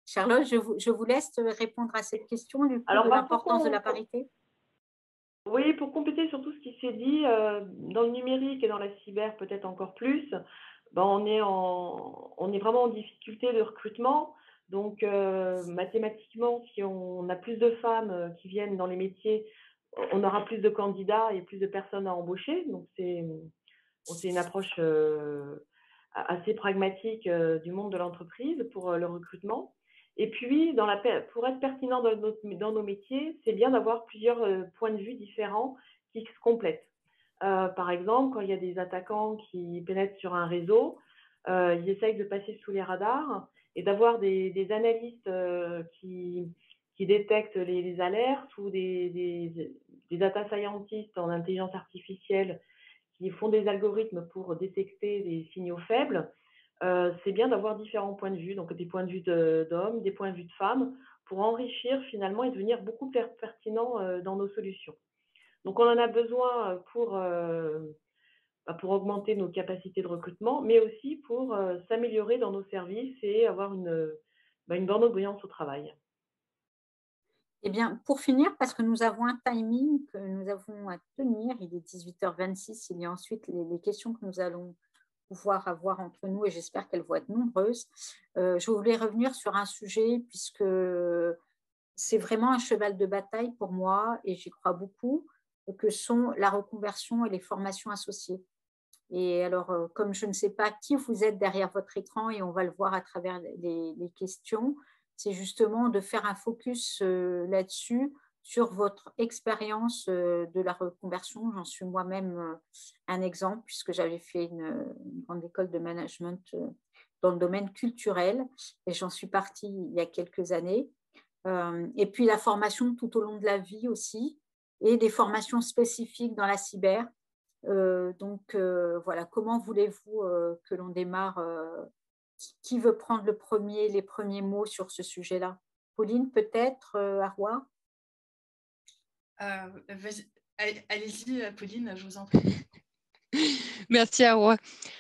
Charlotte, je vous, je vous laisse répondre à cette question du coup, Alors, de bah, l'importance pour de la qu'on- parité. Oui, pour compléter sur tout ce qui s'est dit, euh, dans le numérique et dans la cyber peut-être encore plus, ben, on est en, on est vraiment en difficulté de recrutement. Donc, euh, mathématiquement, si on a plus de femmes euh, qui viennent dans les métiers, on aura plus de candidats et plus de personnes à embaucher. Donc, c'est bon, c'est une approche euh, assez pragmatique euh, du monde de l'entreprise pour euh, le recrutement. Et puis, dans la, pour être pertinent dans, notre, dans nos métiers, c'est bien d'avoir plusieurs euh, points de vue différents qui se complètent. Euh, par exemple, quand il y a des attaquants qui pénètrent sur un réseau, euh, ils essayent de passer sous les radars et d'avoir des, des analystes euh, qui, qui détectent les, les alertes ou des, des, des data scientists en intelligence artificielle qui font des algorithmes pour détecter des signaux faibles. Euh, c'est bien d'avoir différents points de vue, donc des points de vue d'hommes, des points de vue de femmes, pour enrichir finalement et devenir beaucoup plus pertinent euh, dans nos solutions. Donc on en a besoin pour, euh, pour augmenter nos capacités de recrutement, mais aussi pour euh, s'améliorer dans nos services et avoir une, bah, une bonne ambiance au travail. Eh bien, pour finir, parce que nous avons un timing que nous avons à tenir, il est dix-huit heures vingt-six, il y a ensuite les, les questions que nous allons pouvoir avoir entre nous et j'espère qu'elles vont être nombreuses. Euh, je voulais revenir sur un sujet puisque c'est vraiment un cheval de bataille pour moi et j'y crois beaucoup, que sont la reconversion et les formations associées. Et alors, comme je ne sais pas qui vous êtes derrière votre écran et on va le voir à travers les, les questions, c'est justement de faire un focus euh, là-dessus, sur votre expérience euh, de la reconversion. J'en suis moi-même euh, un exemple puisque j'avais fait une, une grande école de management euh, dans le domaine culturel et j'en suis partie il y a quelques années. Euh, et puis la formation tout au long de la vie aussi et des formations spécifiques dans la cyber. Euh, donc euh, voilà, comment voulez-vous euh, que l'on démarre euh, Qui veut prendre le premier, les premiers mots sur ce sujet-là? Pauline, peut-être, euh, Arwa? euh, Allez-y, Pauline, je vous en prie. Merci Arwa.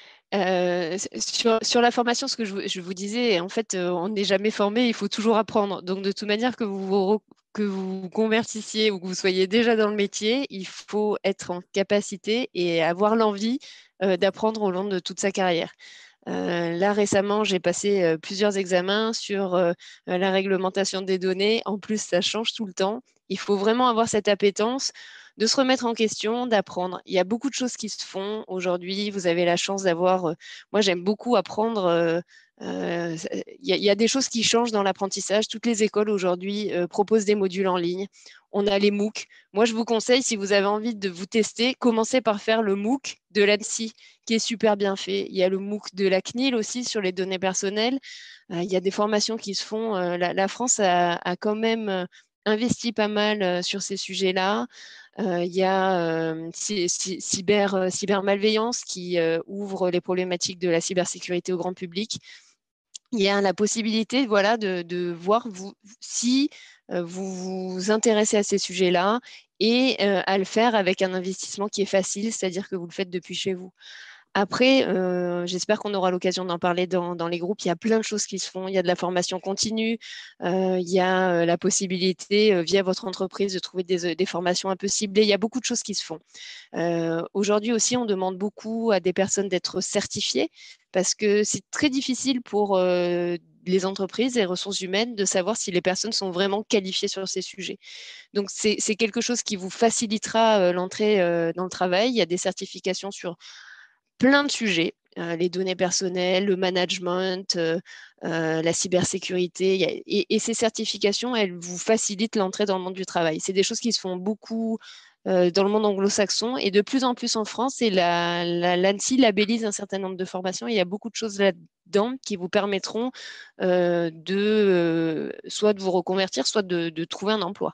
Euh, sur, sur la formation, ce que je, je vous disais, en fait, euh, on n'est jamais formé, il faut toujours apprendre. Donc, de toute manière, que vous vous, que vous vous convertissiez ou que vous soyez déjà dans le métier, il faut être en capacité et avoir l'envie euh, d'apprendre au long de toute sa carrière. Euh, là, récemment, j'ai passé euh, plusieurs examens sur euh, la réglementation des données. En plus, ça change tout le temps. Il faut vraiment avoir cette appétence de se remettre en question, d'apprendre. Il y a beaucoup de choses qui se font aujourd'hui. Vous avez la chance d'avoir... Euh, moi, j'aime beaucoup apprendre. Euh, euh, il, y a, il y a des choses qui changent dans l'apprentissage. Toutes les écoles aujourd'hui euh, proposent des modules en ligne. On a les MOOC. Moi, je vous conseille, si vous avez envie de vous tester, commencez par faire le MOOC de l'A N S I, qui est super bien fait. Il y a le MOOC de la C N I L aussi sur les données personnelles. Euh, il y a des formations qui se font. Euh, la, la France a, a quand même euh, investi pas mal euh, sur ces sujets-là. Euh, il y a euh, cyber, euh, cybermalveillance qui euh, ouvre les problématiques de la cybersécurité au grand public. Il y a la possibilité, voilà, de, de voir vous, si euh, vous vous intéressez à ces sujets-là et euh, à le faire avec un investissement qui est facile, c'est-à-dire que vous le faites depuis chez vous. Après, euh, j'espère qu'on aura l'occasion d'en parler dans, dans les groupes. Il y a plein de choses qui se font. Il y a de la formation continue. Euh, il y a euh, la possibilité, euh, via votre entreprise, de trouver des, des formations un peu ciblées. Il y a beaucoup de choses qui se font. Euh, aujourd'hui aussi, on demande beaucoup à des personnes d'être certifiées parce que c'est très difficile pour euh, les entreprises et les ressources humaines de savoir si les personnes sont vraiment qualifiées sur ces sujets. Donc, c'est quelque chose qui vous facilitera euh, l'entrée euh, dans le travail. Il y a des certifications sur plein de sujets, euh, les données personnelles, le management, euh, euh, la cybersécurité. Y a, et, et ces certifications, elles vous facilitent l'entrée dans le monde du travail. C'est des choses qui se font beaucoup euh, dans le monde anglo-saxon et de plus en plus en France. Et la, la, l'A N S I labellise un certain nombre de formations. Il y a beaucoup de choses là-dedans qui vous permettront euh, de euh, soit de vous reconvertir, soit de, de trouver un emploi.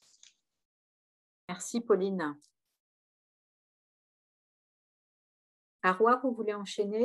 Merci, Pauline. Arwa, vous voulez enchaîner?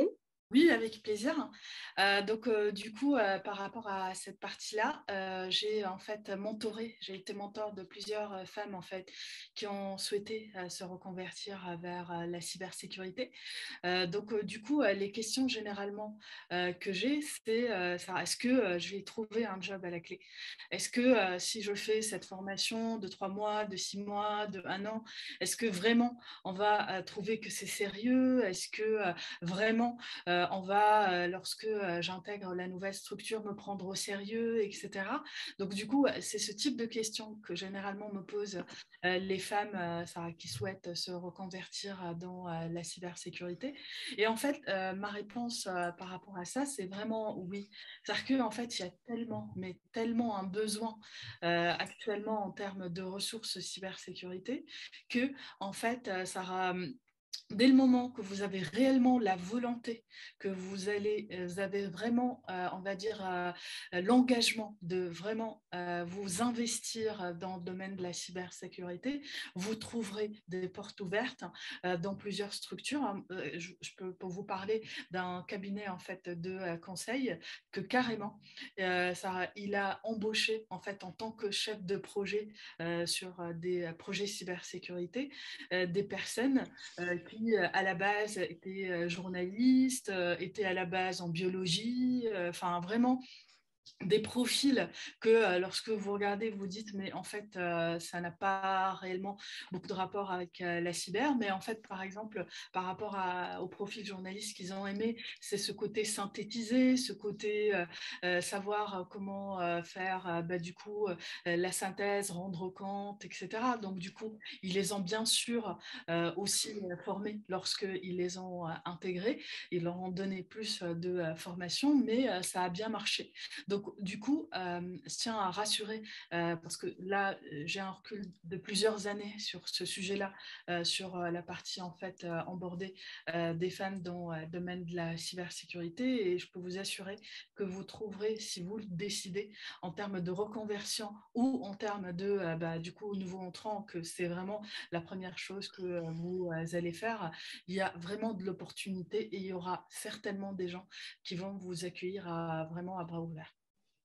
Oui, avec plaisir. Euh, donc, euh, du coup, euh, par rapport à cette partie-là, euh, j'ai en fait mentoré, j'ai été mentor de plusieurs euh, femmes en fait qui ont souhaité euh, se reconvertir euh, vers euh, la cybersécurité. Euh, donc, euh, du coup, euh, les questions généralement euh, que j'ai, c'est euh, ça, est-ce que euh, je vais trouver un job à la clé? Est-ce que euh, si je fais cette formation de trois mois, de six mois, de un an, est-ce que vraiment on va euh, trouver que c'est sérieux? Est-ce que euh, vraiment euh, on va, euh, lorsque euh, j'intègre la nouvelle structure, me prendre au sérieux, et cetera. Donc, du coup, c'est ce type de questions que généralement me posent euh, les femmes euh, ça, qui souhaitent se reconvertir dans euh, la cybersécurité. Et en fait, euh, ma réponse euh, par rapport à ça, c'est vraiment oui. C'est-à-dire qu'en fait, il y a tellement, mais tellement un besoin euh, actuellement en termes de ressources cybersécurité que, en fait, euh, ça aura dès le moment que vous avez réellement la volonté, que vous, allez, vous avez vraiment, euh, on va dire, euh, l'engagement de vraiment euh, vous investir dans le domaine de la cybersécurité, vous trouverez des portes ouvertes euh, dans plusieurs structures. Euh, je, je peux pour vous parler d'un cabinet en fait de euh, conseil que carrément, euh, ça, il a embauché en fait en tant que chef de projet euh, sur euh, des projets cybersécurité euh, des personnes euh, qui, à la base, étaient journalistes, euh, étaient à la base en biologie, euh, enfin vraiment des profils que euh, lorsque vous regardez, vous dites mais en fait euh, ça n'a pas réellement beaucoup de rapport avec euh, la cyber, mais en fait par exemple par rapport à, au profil journaliste qu'ils ont aimé, c'est ce côté synthétisé, ce côté euh, euh, savoir comment euh, faire euh, bah, du coup euh, la synthèse, rendre compte, et cetera. Donc du coup ils les ont bien sûr euh, aussi formés lorsqu'ils les ont euh, intégrés, ils leur ont donné plus de euh, formation, mais euh, ça a bien marché. Donc, du coup, euh, je tiens à rassurer, euh, parce que là, j'ai un recul de plusieurs années sur ce sujet-là, euh, sur euh, la partie, en fait, euh, embordée euh, des femmes dans euh, le domaine de la cybersécurité. Et je peux vous assurer que vous trouverez, si vous le décidez, en termes de reconversion ou en termes de, euh, bah, du coup, nouveau entrant, que c'est vraiment la première chose que euh, vous euh, allez faire. Il y a vraiment de l'opportunité et il y aura certainement des gens qui vont vous accueillir à, vraiment à bras ouverts.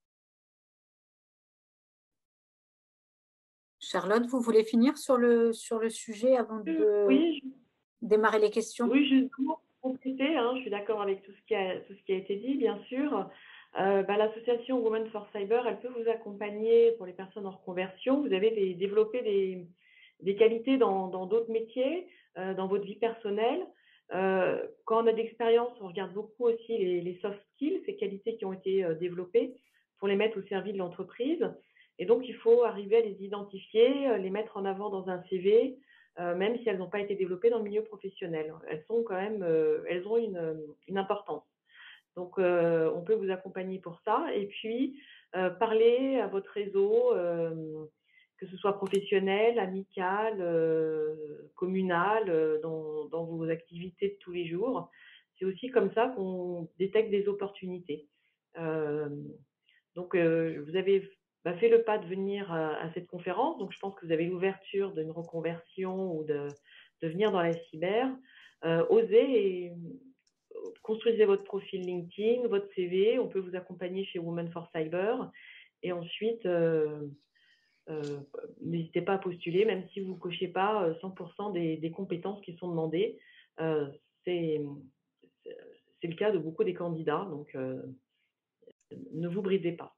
Charlotte, vous voulez finir sur le, sur le sujet avant de oui, je... démarrer les questions? Oui, justement, pour compléter, hein, je suis d'accord avec tout ce, qui a, tout ce qui a été dit, bien sûr. Euh, bah, l'association Women for Cyber, elle peut vous accompagner pour les personnes en reconversion. Vous avez des, développé des, des qualités dans d'autres métiers, euh, dans votre vie personnelle. Euh, quand on a de l'expérience, on regarde beaucoup aussi les, les soft skills, ces qualités qui ont été euh, développées pour les mettre au service de l'entreprise. Et donc, il faut arriver à les identifier, les mettre en avant dans un C V, euh, même si elles n'ont pas été développées dans le milieu professionnel. Elles sont quand même, euh, elles ont une, une importance. Donc, euh, on peut vous accompagner pour ça. Et puis, euh, parler à votre réseau, euh, que ce soit professionnel, amical, euh, communal, euh, dans, dans vos activités de tous les jours. C'est aussi comme ça qu'on détecte des opportunités. Euh, donc, euh, vous avez bah, fait le pas de venir à, à cette conférence. Donc, je pense que vous avez l'ouverture d'une reconversion ou de, de venir dans la cyber. Euh, osez et construisez votre profil LinkedIn, votre C V. On peut vous accompagner chez Women for Cyber. Et ensuite, euh, euh, n'hésitez pas à postuler, même si vous ne cochez pas cent pour cent des, des compétences qui sont demandées. Euh, c'est, c'est le cas de beaucoup des candidats. Donc, euh, ne vous brisez pas.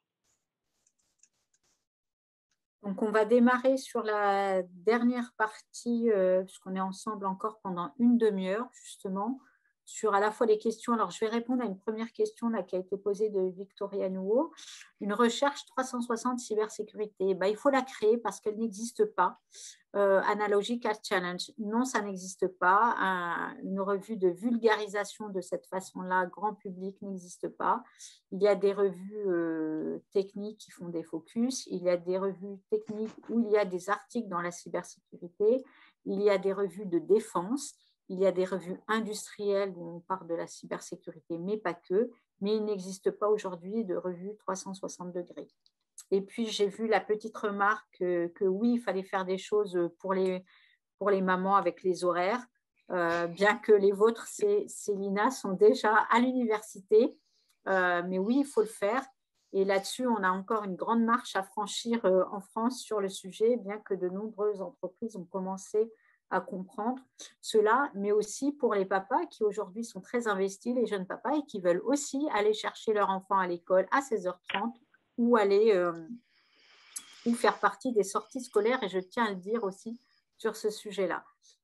Donc, on va démarrer sur la dernière partie, euh, puisqu'on est ensemble encore pendant une demi-heure, justement, sur à la fois les questions. Alors, je vais répondre à une première question là, qui a été posée de Victoria Nouveau. Une recherche trois cent soixante cybersécurité, ben, il faut la créer parce qu'elle n'existe pas. Euh, analogique à Challenge. Non, ça n'existe pas. Un, une revue de vulgarisation de cette façon-là, grand public, n'existe pas. Il y a des revues euh, techniques qui font des focus. Il y a des revues techniques où il y a des articles dans la cybersécurité. Il y a des revues de défense. Il y a des revues industrielles où on parle de la cybersécurité, mais pas que. Mais il n'existe pas aujourd'hui de revue trois cent soixante degrés. Et puis, j'ai vu la petite remarque que, que oui, il fallait faire des choses pour les, pour les mamans avec les horaires. euh, bien que les vôtres, Célina, sont déjà à l'université. Euh, mais oui, il faut le faire. Et là-dessus, on a encore une grande marche à franchir euh, en France sur le sujet, bien que de nombreuses entreprises ont commencé à comprendre cela, mais aussi pour les papas qui aujourd'hui sont très investis, les jeunes papas, et qui veulent aussi aller chercher leur enfant à l'école à seize heures trente ou aller euh, ou faire partie des sorties scolaires, et je tiens à le dire aussi sur ce sujet-là.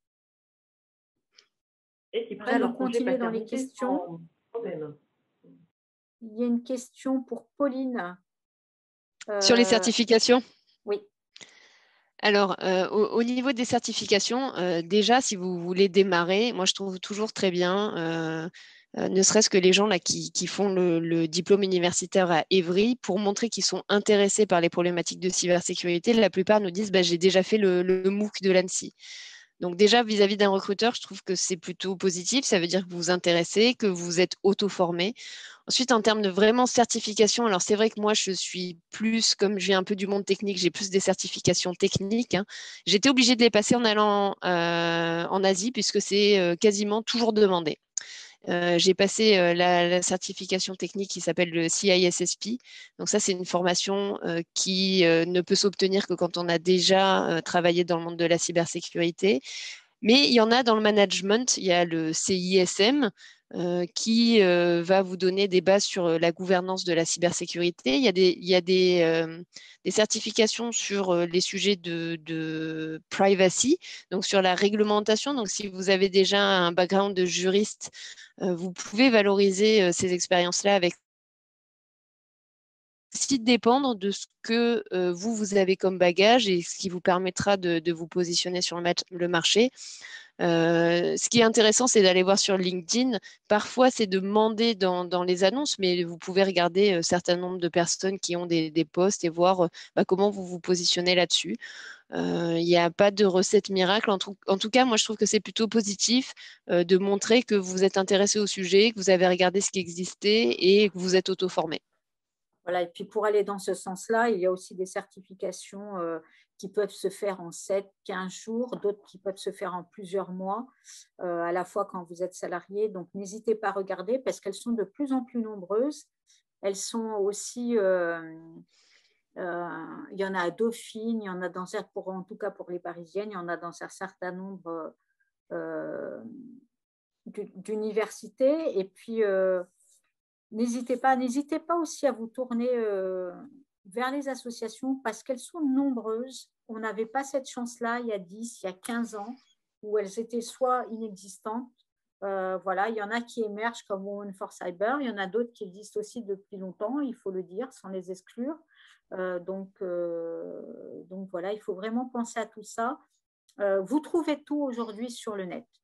Et qui prennent leur congé continuer dans les paternité questions. sans problème. Il y a une question pour Pauline. Euh, sur les certifications? Oui. Alors, euh, au, au niveau des certifications, euh, déjà, si vous voulez démarrer, moi, je trouve toujours très bien, euh, euh, ne serait-ce que les gens là, qui, qui font le, le diplôme universitaire à Évry, pour montrer qu'ils sont intéressés par les problématiques de cybersécurité. La plupart nous disent bah, « j'ai déjà fait le, le MOOC de l'Annecy ». Donc déjà, vis-à-vis d'un recruteur, je trouve que c'est plutôt positif. Ça veut dire que vous vous intéressez, que vous êtes auto-formé. Ensuite, en termes de vraiment certification, alors c'est vrai que moi, je suis plus, comme je viens un peu du monde technique, j'ai plus des certifications techniques. Hein. J'étais obligée de les passer en allant euh, en Asie, puisque c'est euh, quasiment toujours demandé. Euh, j'ai passé euh, la, la certification technique qui s'appelle le C I S S P. Donc ça, c'est une formation euh, qui euh, ne peut s'obtenir que quand on a déjà euh, travaillé dans le monde de la cybersécurité. Mais il y en a dans le management, il y a le C I S M euh, qui euh, va vous donner des bases sur euh, la gouvernance de la cybersécurité. Il y a des, il y a des, euh, des certifications sur euh, les sujets de, de privacy, donc sur la réglementation. Donc si vous avez déjà un background de juriste, euh, vous pouvez valoriser euh, ces expériences-là avec aussi dépendre de ce que euh, vous, vous avez comme bagage et ce qui vous permettra de, de vous positionner sur le, le marché. Euh, ce qui est intéressant, c'est d'aller voir sur LinkedIn. Parfois, c'est de demander dans, dans les annonces, mais vous pouvez regarder un certain nombre de personnes qui ont des, des postes et voir bah, comment vous vous positionnez là-dessus. Il euh, n'y a pas de recette miracle. En tout, en tout cas, moi, je trouve que c'est plutôt positif euh, de montrer que vous êtes intéressé au sujet, que vous avez regardé ce qui existait et que vous êtes auto-formé. Voilà, et puis pour aller dans ce sens-là, il y a aussi des certifications euh, qui peuvent se faire en sept, quinze jours, d'autres qui peuvent se faire en plusieurs mois, euh, à la fois quand vous êtes salarié. Donc, n'hésitez pas à regarder parce qu'elles sont de plus en plus nombreuses. Elles sont aussi, euh, euh, il y en a à Dauphine, il y en a dans pour, en tout cas pour les Parisiennes, il y en a dans un certain nombre euh, d'universités. Et puis, euh, N'hésitez pas, n'hésitez pas aussi à vous tourner euh, vers les associations parce qu'elles sont nombreuses. On n'avait pas cette chance-là il y a dix, il y a quinze ans, où elles étaient soit inexistantes. Euh, voilà, il y en a qui émergent comme Women for Cyber, il y en a d'autres qui existent aussi depuis longtemps, il faut le dire, sans les exclure. Euh, donc, euh, donc voilà, il faut vraiment penser à tout ça. Euh, vous trouvez tout aujourd'hui sur le net.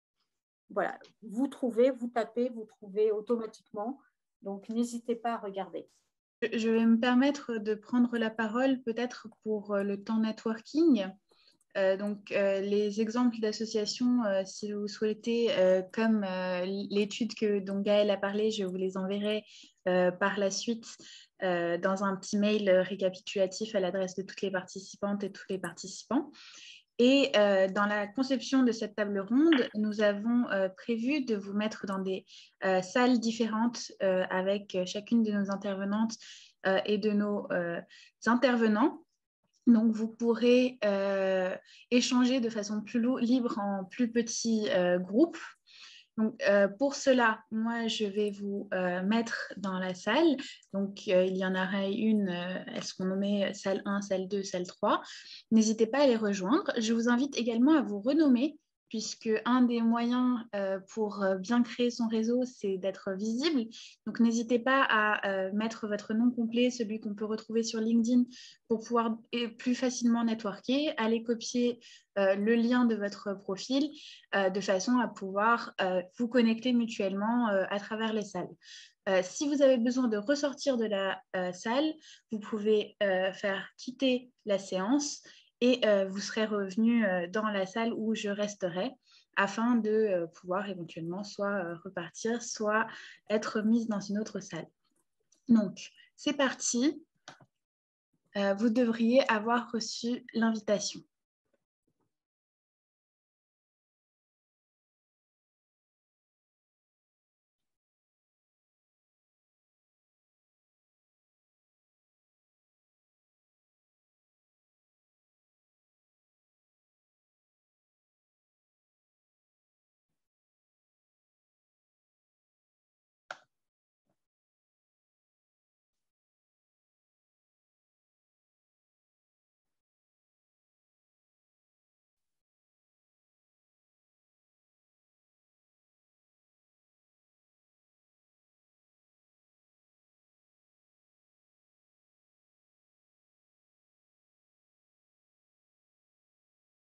Voilà, vous trouvez, vous tapez, vous trouvez automatiquement. Donc, n'hésitez pas à regarder. Je vais me permettre de prendre la parole peut-être pour le temps networking. Euh, donc, euh, les exemples d'associations, euh, si vous souhaitez, euh, comme euh, l'étude que dont Gaëlle a parlé, je vous les enverrai euh, par la suite euh, dans un petit mail récapitulatif à l'adresse de toutes les participantes et tous les participants. Et euh, dans la conception de cette table ronde, nous avons euh, prévu de vous mettre dans des euh, salles différentes euh, avec chacune de nos intervenantes euh, et de nos euh, intervenants. Donc, vous pourrez euh, échanger de façon plus libre en plus petits euh, groupes. Donc, euh, pour cela, moi, je vais vous euh, mettre dans la salle. Donc, euh, il y en aura une, euh, elles seront nommées salle un, salle deux, salle trois. N'hésitez pas à les rejoindre. Je vous invite également à vous renommer, puisque un des moyens euh, pour bien créer son réseau, c'est d'être visible. Donc, n'hésitez pas à euh, mettre votre nom complet, celui qu'on peut retrouver sur LinkedIn, pour pouvoir plus facilement networker, aller copier euh, le lien de votre profil euh, de façon à pouvoir euh, vous connecter mutuellement euh, à travers les salles. Euh, si vous avez besoin de ressortir de la euh, salle, vous pouvez euh, faire quitter la séance et euh, vous serez revenu euh, dans la salle où je resterai afin de euh, pouvoir éventuellement soit euh, repartir, soit être mise dans une autre salle. Donc, c'est parti. Euh, vous devriez avoir reçu l'invitation.